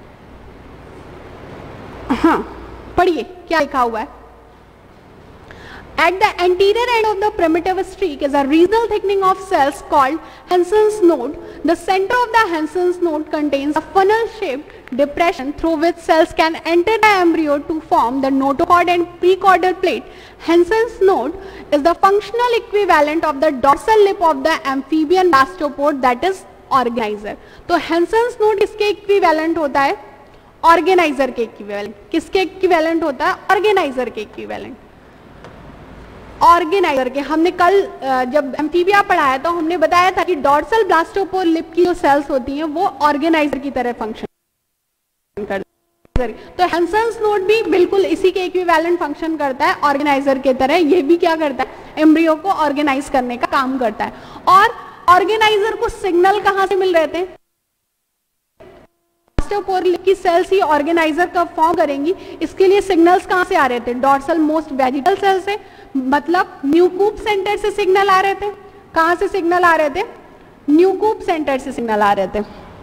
हाँ पढ़िए क्या लिखा हुआ है? At the anterior end of the primitive streak is a regional thickening of cells called Hansen's node. The center of the Hansen's node contains a funnel-shaped depression through which cells can enter the embryo to form the notochord and precaudal plate. Hansen's node is the functional equivalent of the dorsal lip of the amphibian blastopod, that is organizer. तो Hansen's node किसके equivalent होता है? Organizer के equivalent. किसके equivalent होता है? Organizer के equivalent. Organiser के हमने कल जब एम्फीबिया पढ़ाया तो हमने बताया था कि डॉर्सल ब्लास्टोपोर लिप की जो सेल्स होती हैं वो ऑर्गेनाइजर की तरह फंक्शन करती हैं। तो हैंसेंस नोड भी बिल्कुल इसी के इक्विवेलेंट फंक्शन करता है ऑर्गेनाइजर के तरह। ये भी क्या करता है? एम्ब्रियो को ऑर्गेनाइज करने का काम करता है। और ऑर्गेनाइजर को सिग्नल कहां से मिल रहे थे? ब्लास्टोपोर लिप की सेल्स ही ऑर्गेनाइजर का फॉर्म करेंगी। इसके लिए सिग्नल्स कहां से आ रहे थे? डॉर्सल मोस्ट वेजिटल सेल से, मतलब न्यूकूप सेंटर से सिग्नल आ रहे थे। कहां से सिग्नल आ रहे थे? न्यूकूप सेंटर से सिग्नल आ रहे थे।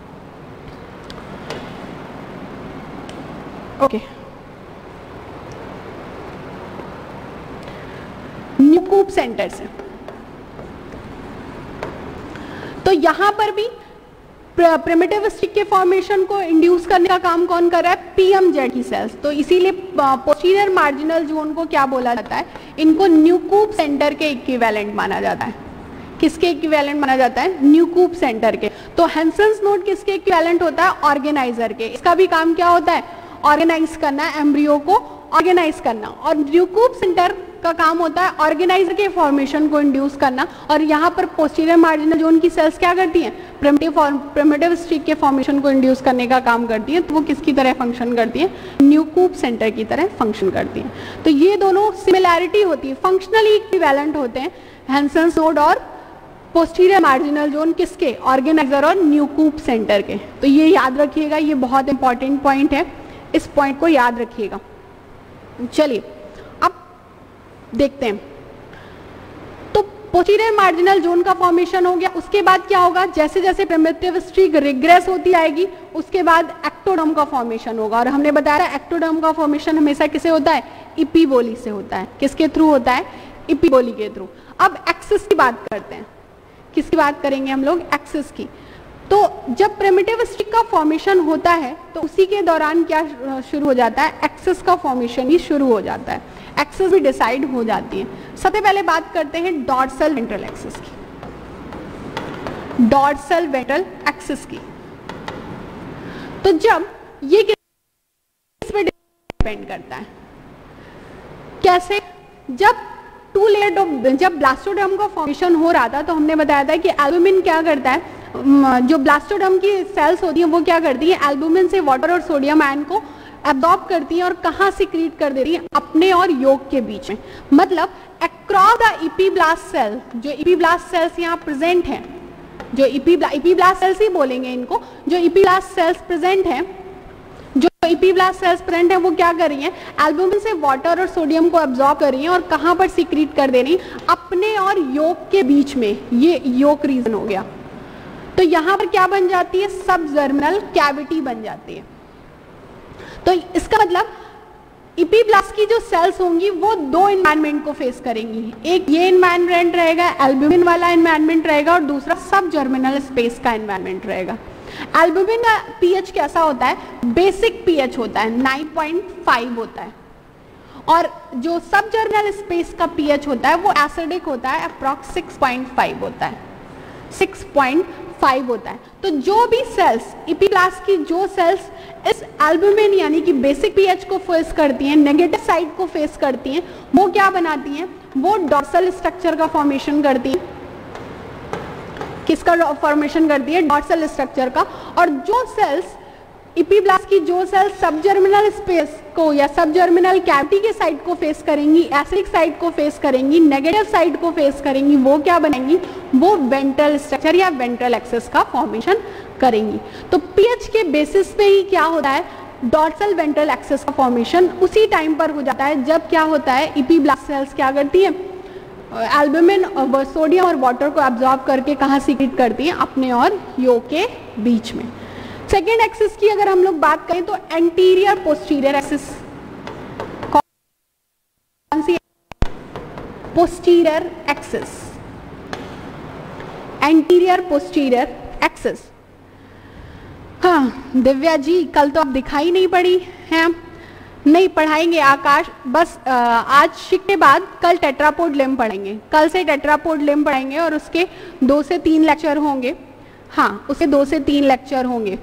ओके, न्यूकूप सेंटर से। तो यहां पर भी प्रिमिटिव स्ट्रिक के फॉर्मेशन को इंड्यूस करने का काम कौन कर रहा है? पीएमजेड की सेल्स। तो इसीलिए पोस्टीरियर मार्जिनल जोन को क्या बोला जाता है? इनको न्यूकूप सेंटर के इक्विवेलेंट माना जाता है। किसके इक्विवेलेंट माना जाता है? न्यूकूप सेंटर के। तो हैंसेंस नोड किसके इक्विवेलेंट होता है? ऑर्गेनाइजर के। इसका भी काम क्या होता है? ऑर्गेनाइज करना, एम्ब्रियो को ऑर्गेनाइज करना। और न्यूकूप सेंटर का काम होता है ऑर्गेनाइजर के फॉर्मेशन को इंड्यूस करना। और यहाँ पर पोस्टीरियर मार्जिनल जोन की सेल्स क्या करती हैं? प्रिमिटिव प्रिमिटिव स्ट्रिक के फॉर्मेशन को इंड्यूस करने का काम करती हैं। तो वो किसकी तरह फंक्शन करती हैं? न्यूकूप सेंटर की तरह फंक्शन करती हैं। तो ये दोनों सिमिलैरिटी होती है, फंक्शनली इक्विवेलेंट होते हैं हैंसेंस नोड और पोस्टीरियर मार्जिनल जोन किसके? ऑर्गेनाइजर और न्यूकूप सेंटर के। तो ये याद रखिएगा, ये बहुत इंपॉर्टेंट पॉइंट है, इस पॉइंट को याद रखिएगा। चलिए अब देखते हैं। तो पोस्टीरियर मार्जिनल जोन का फॉर्मेशन हो गया। उसके बाद क्या होगा? जैसे जैसे प्रिमिटिव स्ट्रिक रिग्रेस होती आएगी उसके बाद एक्टोडर्म का फॉर्मेशन होगा। और हमने बताया एक्टोडर्म का फॉर्मेशन हमेशा किसे होता है? इपीबोली से होता है। किसके थ्रू होता है? इपीबोली के थ्रू। अब एक्सिस की बात करते हैं। किसकी बात करेंगे हम लोग? एक्सिस की। तो जब प्रिमिटिव स्ट्रिक का फॉर्मेशन होता है तो उसी के दौरान क्या शुरू हो जाता है? एक्सिस का फॉर्मेशन ही शुरू हो जाता है। एक्सिस भी डिसाइड हो जाती है। सबसे पहले बात करते हैं डॉर्सल वेंट्रल एक्सिस की। डॉर्सल वेंट्रल एक्सिस की। तो जब ये किस पे डिपेंड करता है? कैसे? जब टू लेयर जब ब्लास्टोडर्म का फॉर्मेशन हो रहा था तो हमने बताया था कि एल्बुमिन क्या करता है? जो ब्लास्टोडर्म की सेल्स होती हैं वो क्या करती है? एल्बुमिन से वाटर और सोडियम आयन को एब्जॉर्ब करती है और कहाँ सिक्रीट कर देती है? अपने और योक के बीच में। मतलब अक्रॉस द इपीब्लास्ट सेल, जो इपीब्लास्ट सेल्स यहाँ प्रेजेंट हैं, जो इपीब्लास्ट सेल्स ही बोलेंगे इनको, जो इपीब्लास्ट सेल्स प्रेजेंट हैं, जो इपीब्लास्ट सेल्स प्रेजेंट है वो क्या कर रही हैं, एल्बुमिन से वाटर और सोडियम को एब्जॉर्ब कर रही हैं और कहाँ पर सीक्रेट कर दे रही, अपने और योक के बीच में, ये योक रीजन हो गया। तो यहाँ पर क्या बन जाती है, सब जर्मिनल कैविटी बन जाती है। तो इसका मतलब इपीब्लास्ट की जो सेल्स होंगी वो दो एनवायरनमेंट को फेस करेंगी, एक ये एनवायरनमेंट रहेगा, एल्बुमिन वाला एनवायरनमेंट रहेगा, और दूसरा सब जर्मिनल स्पेस का एनवायरनमेंट रहेगा। एल्बुमिन का पीएच कैसा होता है, बेसिक पीएच होता है नाइन पॉइंट फाइव होता है, और जो सब जर्मिनल स्पेस का पीएच होता है वो एसिडिक होता है, अप्रॉक्स सिक्स पॉइंट फाइव होता है, सिक्स पॉइंट फाइव होता है। तो जो भी सेल्स इपीब्लास्ट की जो सेल्स इस एल्बुमिन यानी कि बेसिक पीएच को फेस करती हैं, नेगेटिव साइड को फेस करती हैं, वो क्या बनाती हैं, वो डॉर्सल स्ट्रक्चर का फॉर्मेशन करती हैं। किसका फॉर्मेशन करती है, डॉर्सल स्ट्रक्चर का। और जो सेल्स इपीब्लास्ट की जो सेल्स सब जर्मिनल स्पेस को या सब जर्मिनल कैविटी के साइड को फेस करेंगी, एसिडिक साइड को फेस करेंगी, नेगेटिव साइड को फेस करेंगी, वो क्या बनेंगी, वो वेंट्रल स्ट्रक्चर या वेंट्रल एक्सिस का फॉर्मेशन करेंगी। तो पीएच के बेसिस पे ही क्या होता है, डॉर्सल वेंट्रल एक्सिस का फॉर्मेशन उसी टाइम पर हो जाता है जब क्या होता है, इपीब्लास्ट सेल्स क्या करती है, एल्बुमिन और सोडियम और वाटर को एब्जॉर्ब करके कहाँ सीक्रेट करती हैं, अपने और योक के बीच में। सेकेंड एक्सिस की अगर हम लोग बात करें तो एंटीरियर पोस्टीरियर एक्सिस, कौन सी, posterior axis, anterior posterior axis. हाँ दिव्या जी, कल तो आप दिखाई नहीं पड़ी हैं, नहीं पढ़ाएंगे आकाश, बस आ, आज शिफ्ट के बाद कल टेट्रापोड लिम्ब पढ़ेंगे, कल से टेट्रापोड लिम्ब पढ़ेंगे और उसके दो से तीन लेक्चर होंगे। हाँ उसके दो से तीन लेक्चर होंगे।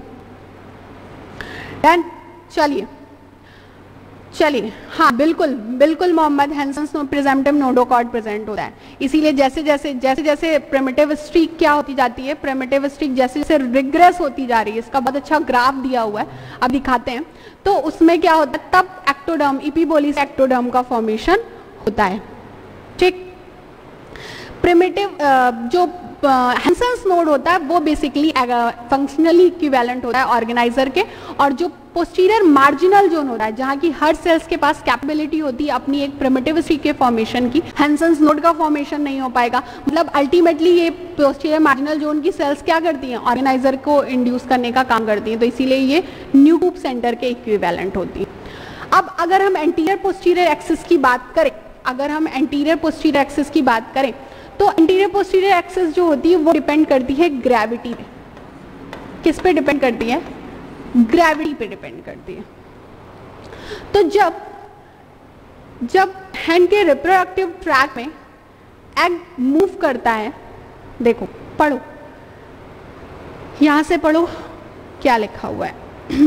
डन, चलिए चलिए, हाँ बिल्कुल बिल्कुल मोहम्मद, हैंसन्स प्रेजेंटिव नोडोकॉर्ड प्रेजेंट होता है, इसीलिए जैसे जैसे जैसे जैसे प्रिमिटिव स्ट्रीक क्या होती जाती है, प्रिमिटिव स्ट्रीक जैसे जैसे रिग्रेस होती जा रही है, इसका बहुत अच्छा ग्राफ दिया हुआ है, अब दिखाते हैं। तो उसमें क्या होता है, तब एक्टोडर्म, इपीबोली से एक्टोडर्म का फॉर्मेशन होता है। ठीक, प्रिमिटिव जो हैंसन्स नोड होता है वो बेसिकली फंक्शनली इक्विवेलेंट होता है ऑर्गेनाइजर के, और जो पोस्टीरियर मार्जिनल जोन होता है जहाँ की हर सेल्स के पास कैपेबिलिटी होती है अपनी एक प्रिमिटिव स्ट्रीक के फॉर्मेशन की, हैंसन्स नोड का फॉर्मेशन नहीं हो पाएगा। मतलब अल्टीमेटली ये पोस्टीरियर मार्जिनल जोन की सेल्स क्या करती हैं, ऑर्गेनाइजर को इंड्यूस करने का काम करती हैं, तो इसीलिए ये न्यूक्लियर सेंटर के इक्विवेलेंट होती है। अब अगर हम एंटीरियर पोस्टीरियर एक्सिस की बात करें, अगर हम एंटीरियर पोस्टीरियर एक्सिस की बात करें तो एंटीरियर पोस्टीरियर एक्सिस जो होती है वो डिपेंड करती है ग्रेविटी पे। किस पे डिपेंड करती है, ग्रेविटी पे डिपेंड करती है। तो जब जब हैंड के रिप्रोडक्टिव ट्रैक में एग मूव करता है, देखो पढ़ो, यहां से पढ़ो क्या लिखा हुआ है।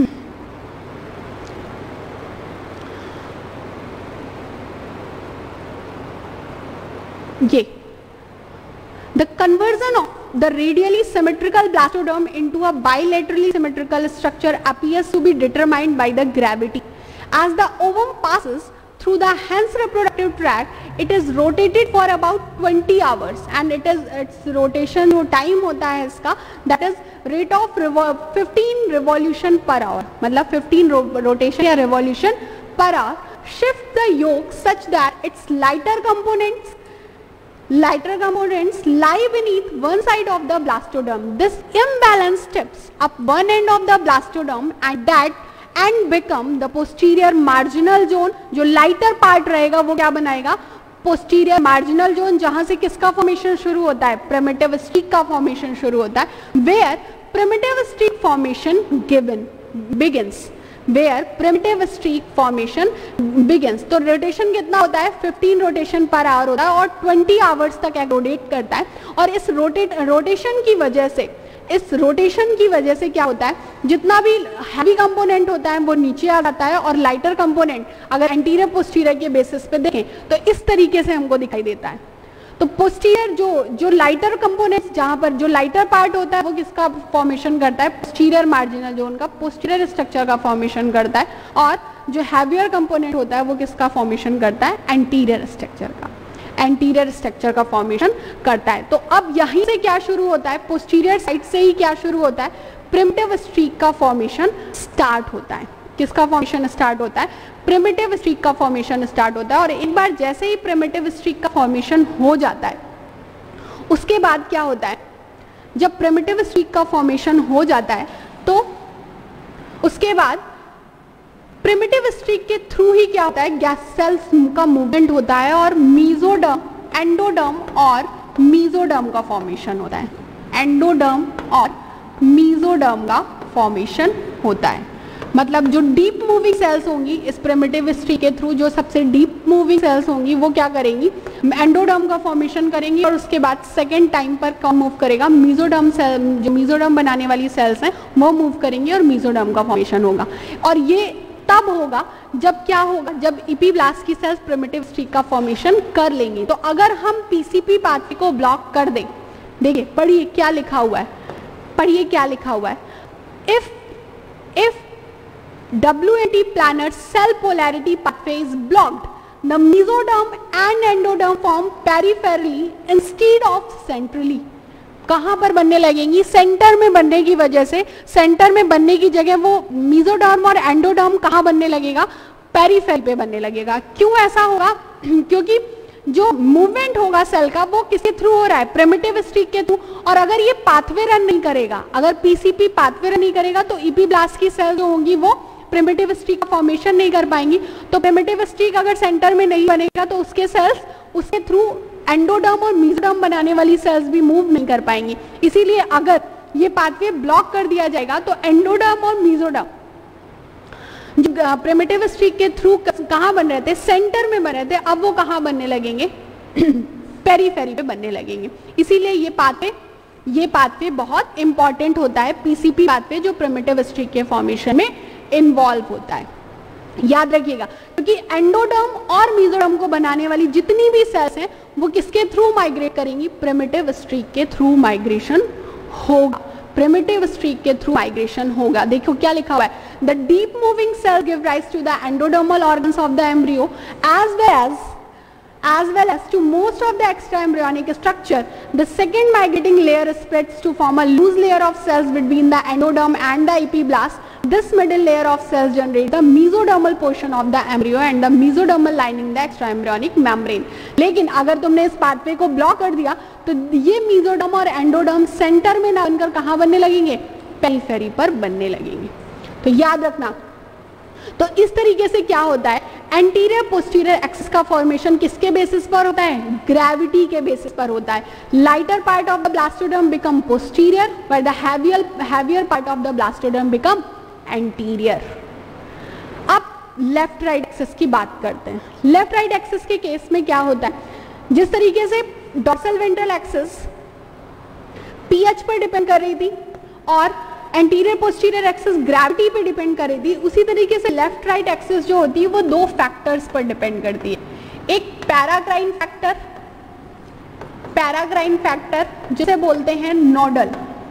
ये the conversion of the radially symmetrical blastoderm into a bilaterally symmetrical structure appears to be determined by the gravity. As the ovum passes through the hens reproductive tract, it is rotated for about twenty hours, and it is its rotation जो time होता है इसका, that is rate of fifteen revolution per hour, मतलब fifteen rotation या revolution per hour, shift the yolk such that its lighter components lighter components lie beneath one side of the blastoderm. This imbalance tips up one end of the blastoderm and that and become the posterior marginal zone. जो lighter part रहेगा वो क्या बनाएगा, posterior marginal zone, जहां से किसका formation शुरू होता है, primitive streak का formation शुरू होता है, where primitive streak formation given begins. Where primitive streak formation begins. तो रोटेशन कितना होता है, फिफ्टीन रोटेशन पर आवर होता है और ट्वेंटी आवर्स तक रोटेट करता है। और इस रोटेट रोटेशन की वजह से इस रोटेशन की वजह से क्या होता है, जितना भी हैवी कंपोनेंट होता है वो नीचे आ जाता है, और लाइटर कंपोनेंट अगर एंटीरियर पोस्टीरियर के बेसिस पे देखें तो इस तरीके से हमको दिखाई देता है। तो पोस्टीरियर जो जो लाइटर कंपोनेंट्स, जहां पर जो लाइटर पार्ट होता है वो किसका फॉर्मेशन करता है, पोस्टीरियर मार्जिनल जोन का, पोस्टीरियर स्ट्रक्चर का फॉर्मेशन करता है, और जो हैवियर कंपोनेंट होता है वो किसका फॉर्मेशन करता है, एंटीरियर स्ट्रक्चर का, एंटीरियर स्ट्रक्चर का फॉर्मेशन करता है। तो अब यहीं से क्या शुरू होता है, पोस्टीरियर साइड से ही क्या शुरू होता है, प्रिमिटिव स्ट्रीक का फॉर्मेशन स्टार्ट होता है। किसका फॉर्मेशन स्टार्ट होता है, प्रिमिटिव स्ट्रीक का फॉर्मेशन स्टार्ट होता है। और एक बार जैसे ही प्रिमिटिव स्ट्रीक का फॉर्मेशन हो जाता है, उसके बाद क्या होता है, जब प्रिमिटिव स्ट्रीक का फॉर्मेशन हो जाता है तो उसके बाद प्रिमिटिव स्ट्रीक के थ्रू ही क्या होता है, गैस सेल्स का मूवमेंट होता है और मीजोडर्म, एंडोडर्म और मीजोडर्म का फॉर्मेशन होता है। एंडोडर्म और मीजोडर्म का फॉर्मेशन होता है। मतलब जो डीप मूविंग सेल्स होंगी इस प्रिमिटिव स्ट्रीक के थ्रू, जो सबसे डीप मूविंग सेल्स होंगी वो क्या करेंगी, एंडोडर्म का फॉर्मेशन करेंगी और उसके बाद सेकेंड टाइम पर कौन मूव करेगा, मीजोडर्म सेल, जो मीजोडर्म बनाने वाली सेल्स हैं वो मूव करेंगी और मीजोडर्म का फॉर्मेशन होगा। और ये तब होगा जब क्या होगा, जब इपीब्लास्ट की सेल्स प्रिमिटिव स्ट्रीक का फॉर्मेशन कर लेंगी। तो अगर हम पीसीपी पाथवे को ब्लॉक कर दें, देखिए पढ़िए क्या लिखा हुआ है, पढ़िए क्या लिखा हुआ है, if if W N T planar cell polarity pathway is blocked, the mesoderm and endoderm form peripherally instead of centrally। कहाँ पर बनने लगेंगी, सेंटर में बनने की वजह से, सेंटर में बनने की जगह वो मीजोडर्म और एंडोडर्म कहाँ बनने लगेगा, पेरिफेरी पे बनने लगेगा। क्यों ऐसा होगा, क्योंकि जो मूवमेंट होगा सेल का वो किसके थ्रू हो रहा है, प्रिमिटिव स्ट्रीक के थ्रू। और अगर ये पाथवे रन नहीं करेगा, अगर पीसीपी पाथवे रन नहीं करेगा तो इपीब्लास्ट की सेल जो होंगी वो प्रिमिटिव स्ट्रीक का फॉर्मेशन नहीं कर पाएंगी। तो प्रिमिटिव स्ट्रीक अगर सेंटर में नहीं बनेगा तो उसके सेल्स उसके थ्रू एंडोडर्म और मीजोडर्म बनाने वाली सेल्स भी मूव नहीं कर पाएंगी। इसीलिए अगर ये पाथवे ब्लॉक कर दिया जाएगा तो एंडोडर्म और मीजोडर्म जो प्रिमिटिव स्ट्रीक के थ्रू कहाँ बन रहे थे, सेंटर में बन रहे थे, अब वो कहाँ बनने लगेंगे, पेरीफेरी पे बनने लगेंगे। इसीलिए ये पाथवे ये पाथवे बहुत इंपॉर्टेंट होता है, पीसीपी पाथवे जो प्रिमिटिव स्ट्रीक के फॉर्मेशन में इन्वॉल्व होता है। याद रखिएगा, क्योंकि एंडोडर्म और मीजोडर्म को बनाने वाली जितनी भी सेल्स हैं वो किसके थ्रू माइग्रेट करेंगी, प्रिमिटिव स्ट्रीक के थ्रू माइग्रेशन होगा, प्रिमिटिव स्ट्रीक के थ्रू माइग्रेशन होगा। देखो क्या लिखा हुआ है, the deep moving cell give rise to the endodermal organs of the embryo as well as as well as to most of the extra embryonic structure. The second migrating layer spreads to form a loose layer of cells between the endoderm and the epiblast. This middle layer of cells generate the mesodermal portion of the embryo and the mesodermal lining the extra embryonic membrane. लेकिन अगर तुमने इस pathway को block कर दिया तो ये mesoderm और एंडोडर्म सेंटर में ना बनकर कहाँ बनने लगेंगे, पेरिफेरी पर बनने लगेंगे। तो याद रखना, तो इस तरीके से क्या होता है, एंटीरियर पोस्टीरियर एक्सिस का फॉर्मेशन किसके बेसिस पर होता है, ग्रेविटी के बेसिस पर होता है। Lighter part of the blastoderm become posterior where the heavier heavier part of the blastoderm become anterior. अब लेफ्ट राइट एक्सिस की बात करते हैं। लेफ्ट राइट एक्सिस के केस में क्या होता है, जिस तरीके से डॉर्सल वेंट्रल एक्सिस पीएच पर डिपेंड कर रही थी और एंटीरियर पोस्टीरियर एक्सिस ग्रेविटी पे डिपेंड कर रही थी, उसी तरीके से लेफ्ट राइट एक्सिस जो होती है वो दो फैक्टर्स पर डिपेंड करती है। एक पैराग्राइन फैक्टर, पैराग्राइन फैक्टर जिसे बोलते हैं नोडल,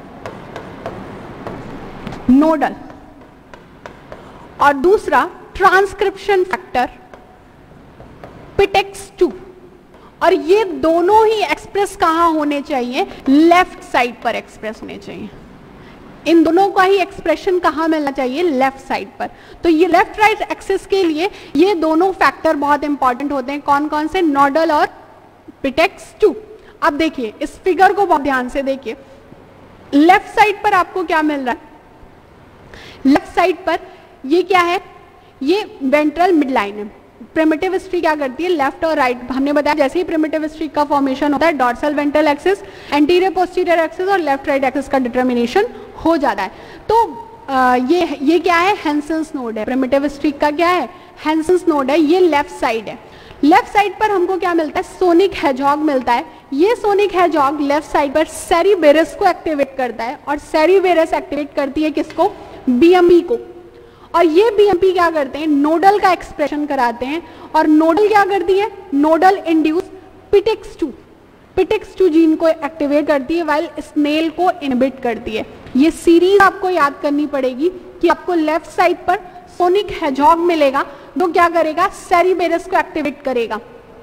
नोडल, और दूसरा ट्रांसक्रिप्शन फैक्टर पिटेक्स टू। और ये दोनों ही एक्सप्रेस कहां होने चाहिए, लेफ्ट साइड पर एक्सप्रेस होने चाहिए। इन दोनों का ही एक्सप्रेशन कहाँ मिलना चाहिए, लेफ्ट साइड पर। तो ये लेफ्ट राइट एक्सिस के लिए ये दोनों फैक्टर बहुत इंपॉर्टेंट होते हैं। कौन कौन से, नोडल और पिटेक्स टू। अब देखिए इस फिगर को बहुत ध्यान से देखिए, लेफ्ट साइड पर आपको क्या मिल रहा है, लेफ्ट साइड पर ये क्या है, ये वेंट्रल मिड लाइन है। प्रिमिटिव स्ट्रीक क्या करती है, लेफ्ट और राइट, हमने बताया जैसे ही प्रिमिटिव स्ट्रीक का फॉर्मेशन होता है dorsal ventral axis, anterior posterior axis और लेफ्ट राइट एक्सिस का डिटर्मिनेशन हो जाता है। तो आ, ये ये क्या है, हेंसन्स नोड है। प्रिमिटिव स्ट्रीक का क्या है, हेंसन्स नोड है। ये लेफ्ट साइड है। लेफ्ट साइड पर हमको क्या मिलता है, सोनिक हेजॉग मिलता है। ये सोनिक हेजॉग लेफ्ट साइड पर सेरिबेरस को एक्टिवेट करता है और सेरिबेरस एक्टिवेट करती है किसको, बीएमपी को। और ये बीएमपी क्या करते हैं, नोडल का एक्सप्रेशन कराते हैं। और नोडल क्या करती है, nodal induce Pitx two, Pitx two gene को एक्टिवेट करती है वाइल स्नेल को इनहिबिट करती है। ये सीरीज आपको याद करनी पड़ेगी कि आपको लेफ्ट साइड पर सोनिक हेजॉग मिलेगा जो क्या करेगा, सेरिबेरस को एक्टिवेट करेगा।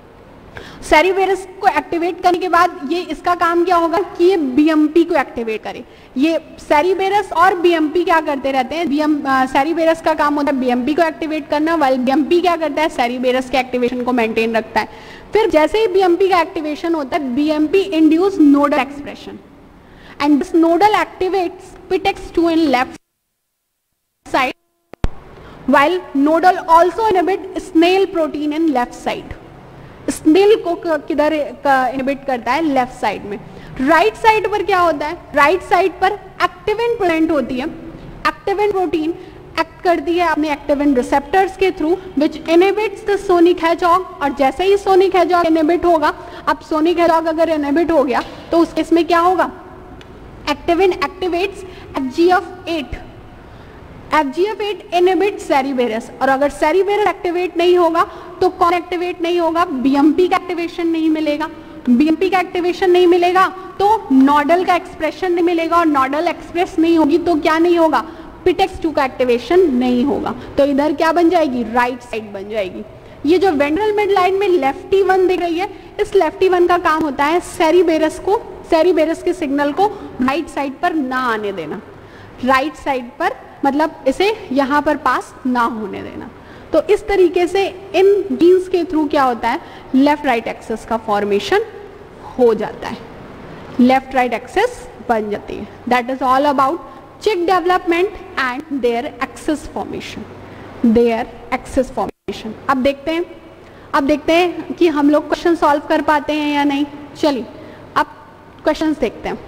सेरिबेरस को एक्टिवेट करने के बाद ये इसका काम क्या होगा कि ये बीएमपी को एक्टिवेट करे। ये सेरिबेरस और बीएमपी क्या करते रहते हैं, बीएम सेरिबेरस का काम होता है बीएमपी को एक्टिवेट करना, वाइल बीएमपी क्या करता है, सेरिबेरस के एक्टिवेशन को मेंटेन रखता है। फिर जैसे ही बीएमपी का एक्टिवेशन होता है, BMP induce nodal expression and this nodal activates P T X two in left side, while nodal also inhibit snail protein in left side. Snail को किधर इनहिबिट करता है, लेफ्ट साइड में। राइट right साइड पर क्या होता है, right right side पर एक्टिविन प्रेजेंट होती है। एक्टिविन प्रोटीन एक्ट करती है अपने एक्टिविन रिसेप्टर्स के through which inhibits the sonic hedgehog, और जैसे ही सोनिक हेजहॉग इनहिबिट होगा, अब सोनिक हेजहॉग अगर इनहिबिट हो गया तो उस इसमें क्या होगा, activin activates F G F eight, F G F eight inhibit cerberus, और अगर सेरिबेरस एक्टिवेट नहीं होगा तो कौन एक्टिवेट नहीं होगा, बीएमपी का एक्टिवेशन नहीं मिलेगा। बीएमपी का एक्टिवेशन नहीं मिलेगा तो नोडल का एक्सप्रेशन नहीं मिलेगा, और नोडल एक्सप्रेस नहीं होगी तो क्या नहीं होगा, पी टी एक्स टू का एक्टिवेशन नहीं होगा। तो इधर क्या बन जाएगी, राइट साइड बन जाएगी। ये जो वेंट्रल मिड लाइन में लेफ्टी वन दिख रही है, इस लेफ्टी वन का काम होता है सेरिबेरस को, सेरिबेरस के सिग्नल को राइट साइड पर ना आने देना, राइट साइड पर मतलब इसे यहाँ पर पास ना होने देना। तो इस तरीके से इन जीन्स के थ्रू क्या होता है, लेफ्ट राइट एक्सेस का फॉर्मेशन हो जाता है, लेफ्ट राइट एक्सेस बन जाती है। That is all about chick development and their axes formation, their axes formation. अब देखते हैं अब देखते हैं कि हम लोग क्वेश्चन सॉल्व कर पाते हैं या नहीं। चलिए अब क्वेश्चंस देखते हैं,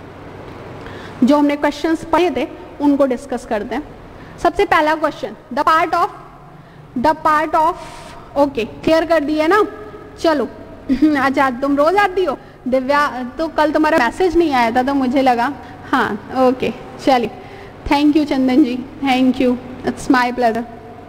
जो हमने क्वेश्चंस पढ़े थे उनको डिस्कस करते हैं। सबसे पहला question, the part of the part of okay clear कर दिया ना, चलो अच्छा तुम रोज आती हो दिव्या, तो कल तुम्हारा मैसेज नहीं आया था तो मुझे लगा हाँ ओके चलिए, thank you Chandan ji, thank you, it's my pleasure.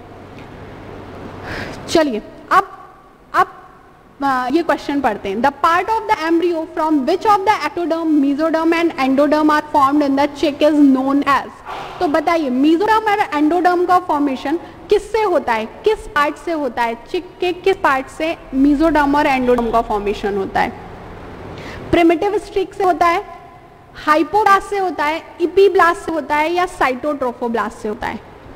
चलिए अब अब ये क्वेश्चन पढ़ते हैं। The part of the embryo from which of the ectoderm, mesoderm and endoderm are formed in the chick is known as. तो बताइए मेसोडर्म और एंडोडर्म का फॉर्मेशन किससे होता है, किस पार्ट से होता है, चिक के किस पार्ट से मेसोडर्म और एंडोडर्म का फॉर्मेशन होता है। प्रिमिटिव स्ट्रिक से होता है, हाइपोब्लास्ट से होता है, इपीब्लास्ट से होता है, या साइटोट्रोफोब्लास्ट से होता है।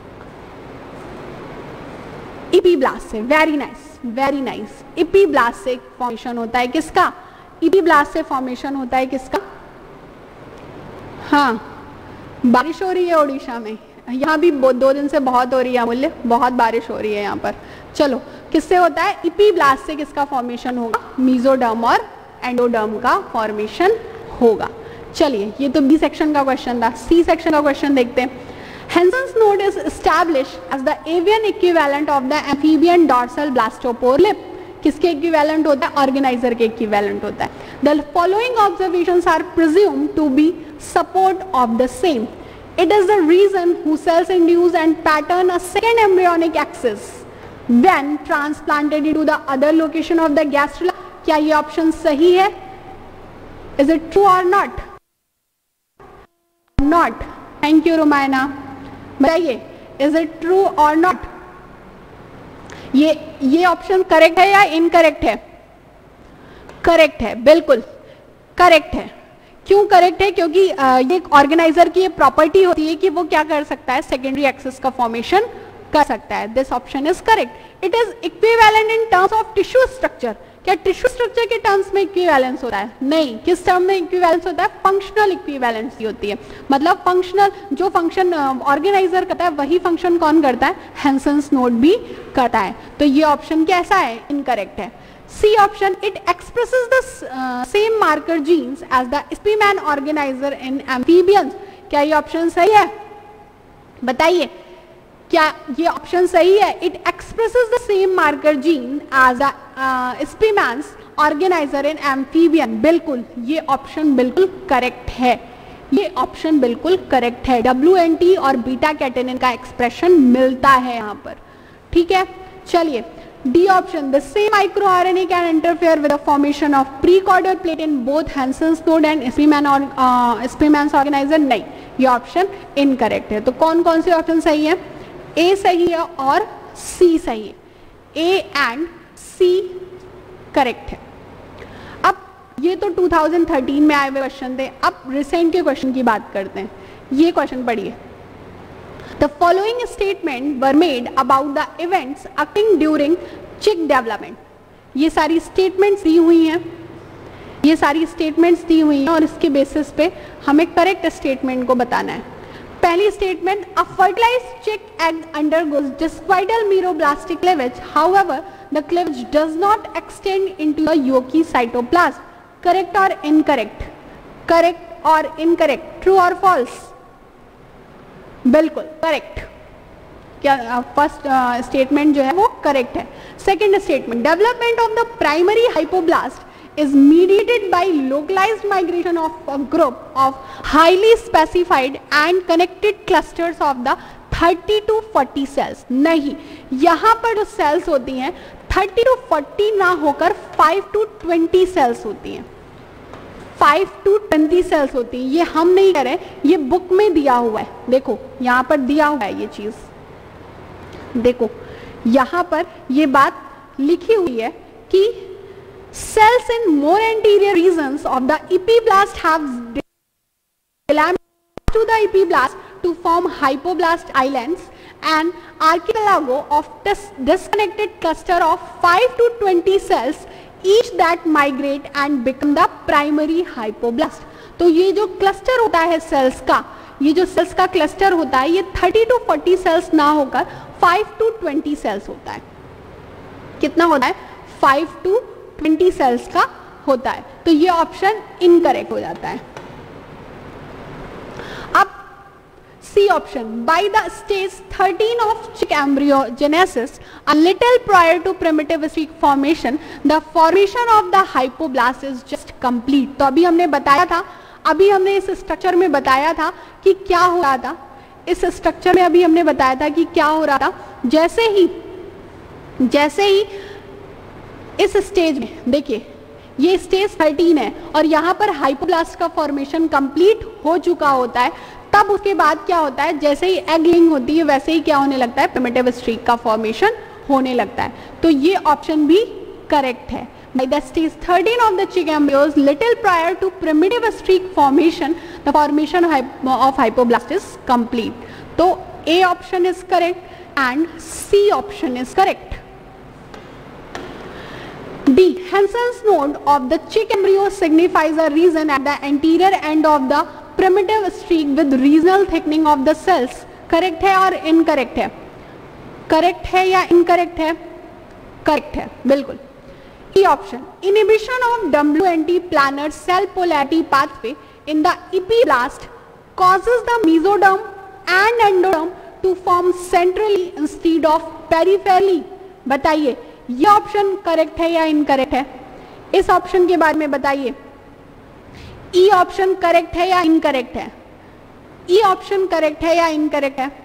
इपीब्लास्ट से, very nice very nice, epiblast से फॉर्मेशन होता है किसका, इपीब्लास्ट से फॉर्मेशन होता है किसका। हाँ बारिश हो रही है उड़ीसा में, यहाँ भी दो दिन से बहुत हो रही है, बोले बहुत बारिश हो रही है यहाँ पर। चलो किससे होता है, इपीब्लास्ट से किसका फॉर्मेशन होगा, मेसोडर्म और एंडोडर्म का फॉर्मेशन होगा। चलिए ये तो बी सेक्शन का क्वेश्चन था। सी सेक्शन का क्वेश्चन देखते हैं। Hansen's node is established as the avian equivalent of the amphibian dorsal blastopore lip. किसके इक्विवेलेंट होता है, ऑर्गेनाइजर के इक्विवेलेंट होता है। The following observations are presumed to be support of the same. It is the reason who cells induce and pattern a second embryonic axis when transplanted into the other location of the gastrula. क्या ये option सही है? Is it true or not? Not. Thank you Rumaina. बताइए is it true और not. ये ये option correct है या इनकरेक्ट है? करेक्ट है, बिल्कुल करेक्ट है। क्यों करेक्ट है? क्योंकि आ, ये ऑर्गेनाइजर की ये प्रॉपर्टी होती है कि वो क्या कर सकता है, सेकेंडरी एक्सेस का फॉर्मेशन कर सकता है। This option is correct. It is equivalent in terms of tissue structure. क्या टिश्यू स्ट्रक्चर के टर्म्स में इक्विवेलेंस होता है? नहीं। किस टर्म में इक्विवेलेंस होता है? फंक्शनल इक्विवेलेंस होती है। मतलब फंक्शनल, जो फंक्शन ऑर्गेनाइजर करता है वही फंक्शन कौन करता है, हैंसेंस नोड भी करता है। तो ये ऑप्शन कैसा है, इनकरेक्ट है। C option, it expresses the same marker genes as the Spemann organiser in amphibians. क्या ये ऑप्शन सही है? बताइए क्या ये ऑप्शन सही है? It expresses the same marker gene as the Spemann's organiser in amphibian. बिल्कुल ये ऑप्शन बिल्कुल करेक्ट है, ये ऑप्शन बिल्कुल करेक्ट है। डब्ल्यू एन टी और बीटा कैटेनिन का एक्सप्रेशन मिलता है यहाँ पर, ठीक है। चलिए D option, the same micro RNA can interfere with the formation of prechordal plate in both Hensen's node and Spemann और स्पीमैन्स ऑर्गेनाइजर। नहीं, ये ऑप्शन इनकरेक्ट है। तो कौन कौन से ऑप्शन सही है? ए सही है और सी सही है। ए एंड सी करेक्ट है। अब ये तो टू थाउजेंड थर्टीन में आए हुए क्वेश्चन थे, अब रिसेंट के क्वेश्चन की बात करते हैं। ये क्वेश्चन पढ़िए, the following statement were made about the events occurring during chick development. ये सारी स्टेटमेंट्स दी हुई हैं, ये सारी स्टेटमेंट्स दी हुई हैं और इसके बेसिस पे हमें करेक्ट स्टेटमेंट को बताना है। पहली statement, a fertilised chick egg undergoes discoidal meroblastic cleavage, however the cleavage does not extend into the yolky cytoplasm. Correct और इनकरेक्ट? करेक्ट और इनकरेक्ट, ट्रू और फॉल्स? बिल्कुल करेक्ट। क्या फर्स्ट स्टेटमेंट जो है वो करेक्ट है। Second statement, development of the primary hypoblast is mediated by localized migration of a group of highly specified and connected clusters of the thirty to forty cells। नहीं, यहाँ पर जो cells होती हैं thirty to forty ना होकर five to twenty cells होती हैं, five to twenty cells होती हैं। ये हम नहीं कह रहे, ये बुक में दिया हुआ है। देखो यहाँ पर दिया हुआ है ये चीज, देखो यहाँ पर ये बात लिखी हुई है कि cells in more anterior regions of the epiblast have delaminated to the epiblast to form hypoblast islands, and archipelago of this disconnected cluster of five to twenty cells each that migrate and become the primary hypoblast। तो ये जो cluster होता है sales का, ये जो sales का cluster होता है, ये thirty to forty सेल्स ना होकर five to twenty सेल्स होता है। कितना होता है? five to twenty सेल्स का होता है। तो ये ऑप्शन इनकरेक्ट हो जाता है। अब C option, by the stage thirteen of chick embryogenesis a little prior to primitive streak formation the formation of the hypoblast is just complete. तो अभी हमने बताया था, अभी हमने इस स्ट्रक्चर में बताया था कि क्या हो रहा था। इस स्ट्रक्चर में अभी हमने बताया था कि क्या हो रहा था। जैसे ही जैसे ही इस स्टेज में देखिए, ये स्टेज थर्टीन है और यहाँ पर हाइपोब्लास्ट का फॉर्मेशन कंप्लीट हो चुका होता है, तब उसके बाद क्या होता है, जैसे ही एग लिंग होती है वैसे ही क्या होने लगता है, प्रिमिटिव स्ट्रीक का फॉर्मेशन होने लगता है। तो ये ऑप्शन भी करेक्ट है। By the stage thirteen of the chick embryos, little prior to primitive streak formation, the formation of hypoblast is complete. तो A option is correct and C option is correct. D. Hansen's node of the chick embryo signifies a region at the anterior end of the primitive streak with regional thickening of the cells. Correct है और incorrect है? Correct है या incorrect है? Correct है, बिल्कुल। E option, inhibition of W N T planar cell polarity pathway in the epiblast causes the mesoderm and endoderm to form centrally instead of peripherally। बताइए ये ऑप्शन करेक्ट है या इनकरेक्ट है? इस ऑप्शन के बारे में बताइए। ई ऑप्शन करेक्ट है या इनकरेक्ट है? ई ऑप्शन करेक्ट है या इनकरेक्ट है?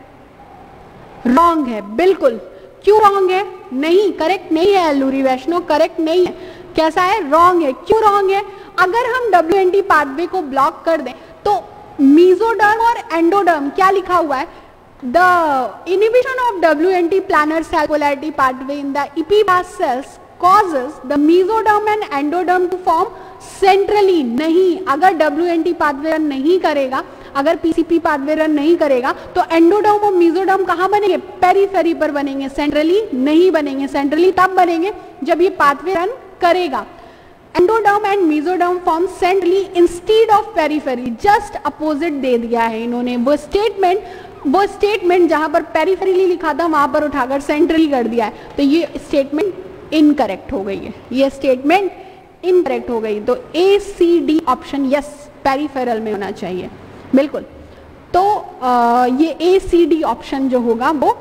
रॉन्ग है, बिल्कुल। क्यों रॉन्ग है? नहीं, करेक्ट नहीं है एलूरी वैष्णो, करेक्ट नहीं है। कैसा है? रॉन्ग है। क्यों रॉन्ग है? अगर हम डब्ल्यू एन टी पाथवे को ब्लॉक कर दें तो मीजोडर्म और एंडोडर्म, क्या लिखा हुआ है, the inhibition of W N T planar cell polarity pathway in the epiblast cells causes the mesoderm and endoderm to form centrally। नहीं, अगर W N T pathway run नहीं करेगा, अगर P C P pathway run नहीं करेगा तो endoderm और mesoderm कहाँ बनेंगे? पेरीफेरी पर बनेंगे, सेंट्रली नहीं बनेंगे। सेंट्रली तब बनेंगे जब ये पाथवे रन करेगा। Endoderm and mesoderm form centrally instead of periphery, just opposite दे दिया है इन्होंने। वो स्टेटमेंट वो स्टेटमेंट जहां पर पेरिफेरली लिखा था वहां पर उठाकर सेंट्रली कर दिया है। तो ये स्टेटमेंट इनकरेक्ट हो गई है, ये स्टेटमेंट इनकरेक्ट हो गई। तो A C D option yes, peripheral में होना चाहिए, बिल्कुल। तो आ, ये ए सी डी ऑप्शन जो होगा वो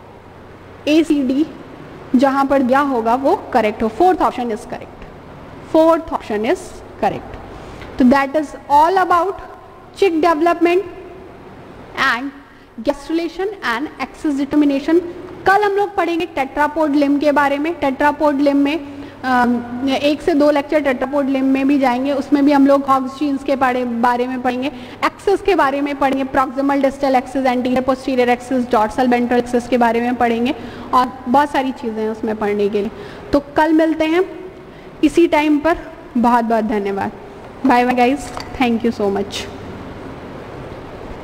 ए सी डी जहां पर दिया होगा वो करेक्ट हो। Fourth option is correct, fourth option is correct. तो that is all about chick development and gastrulation and axes determination. कल हम लोग पढ़ेंगे टेट्रापोड लिम्ब के बारे में। टेट्रापोड लिम्ब में एक से दो लेक्चर टेट्रापोड लिम्ब में भी जाएंगे, उसमें भी हम लोग हॉग्स जीन्स के बारे बारे में पढ़ेंगे, एक्सेस के बारे में पढ़ेंगे, proximal distal axes, anterior posterior axes, dorsal ventral axes के बारे में पढ़ेंगे और बहुत सारी चीज़ें हैं उसमें पढ़ने के लिए। तो कल मिलते हैं, इसी टाइम पर बहुत बहुत धन्यवाद। Bye bye guys, thank you so much.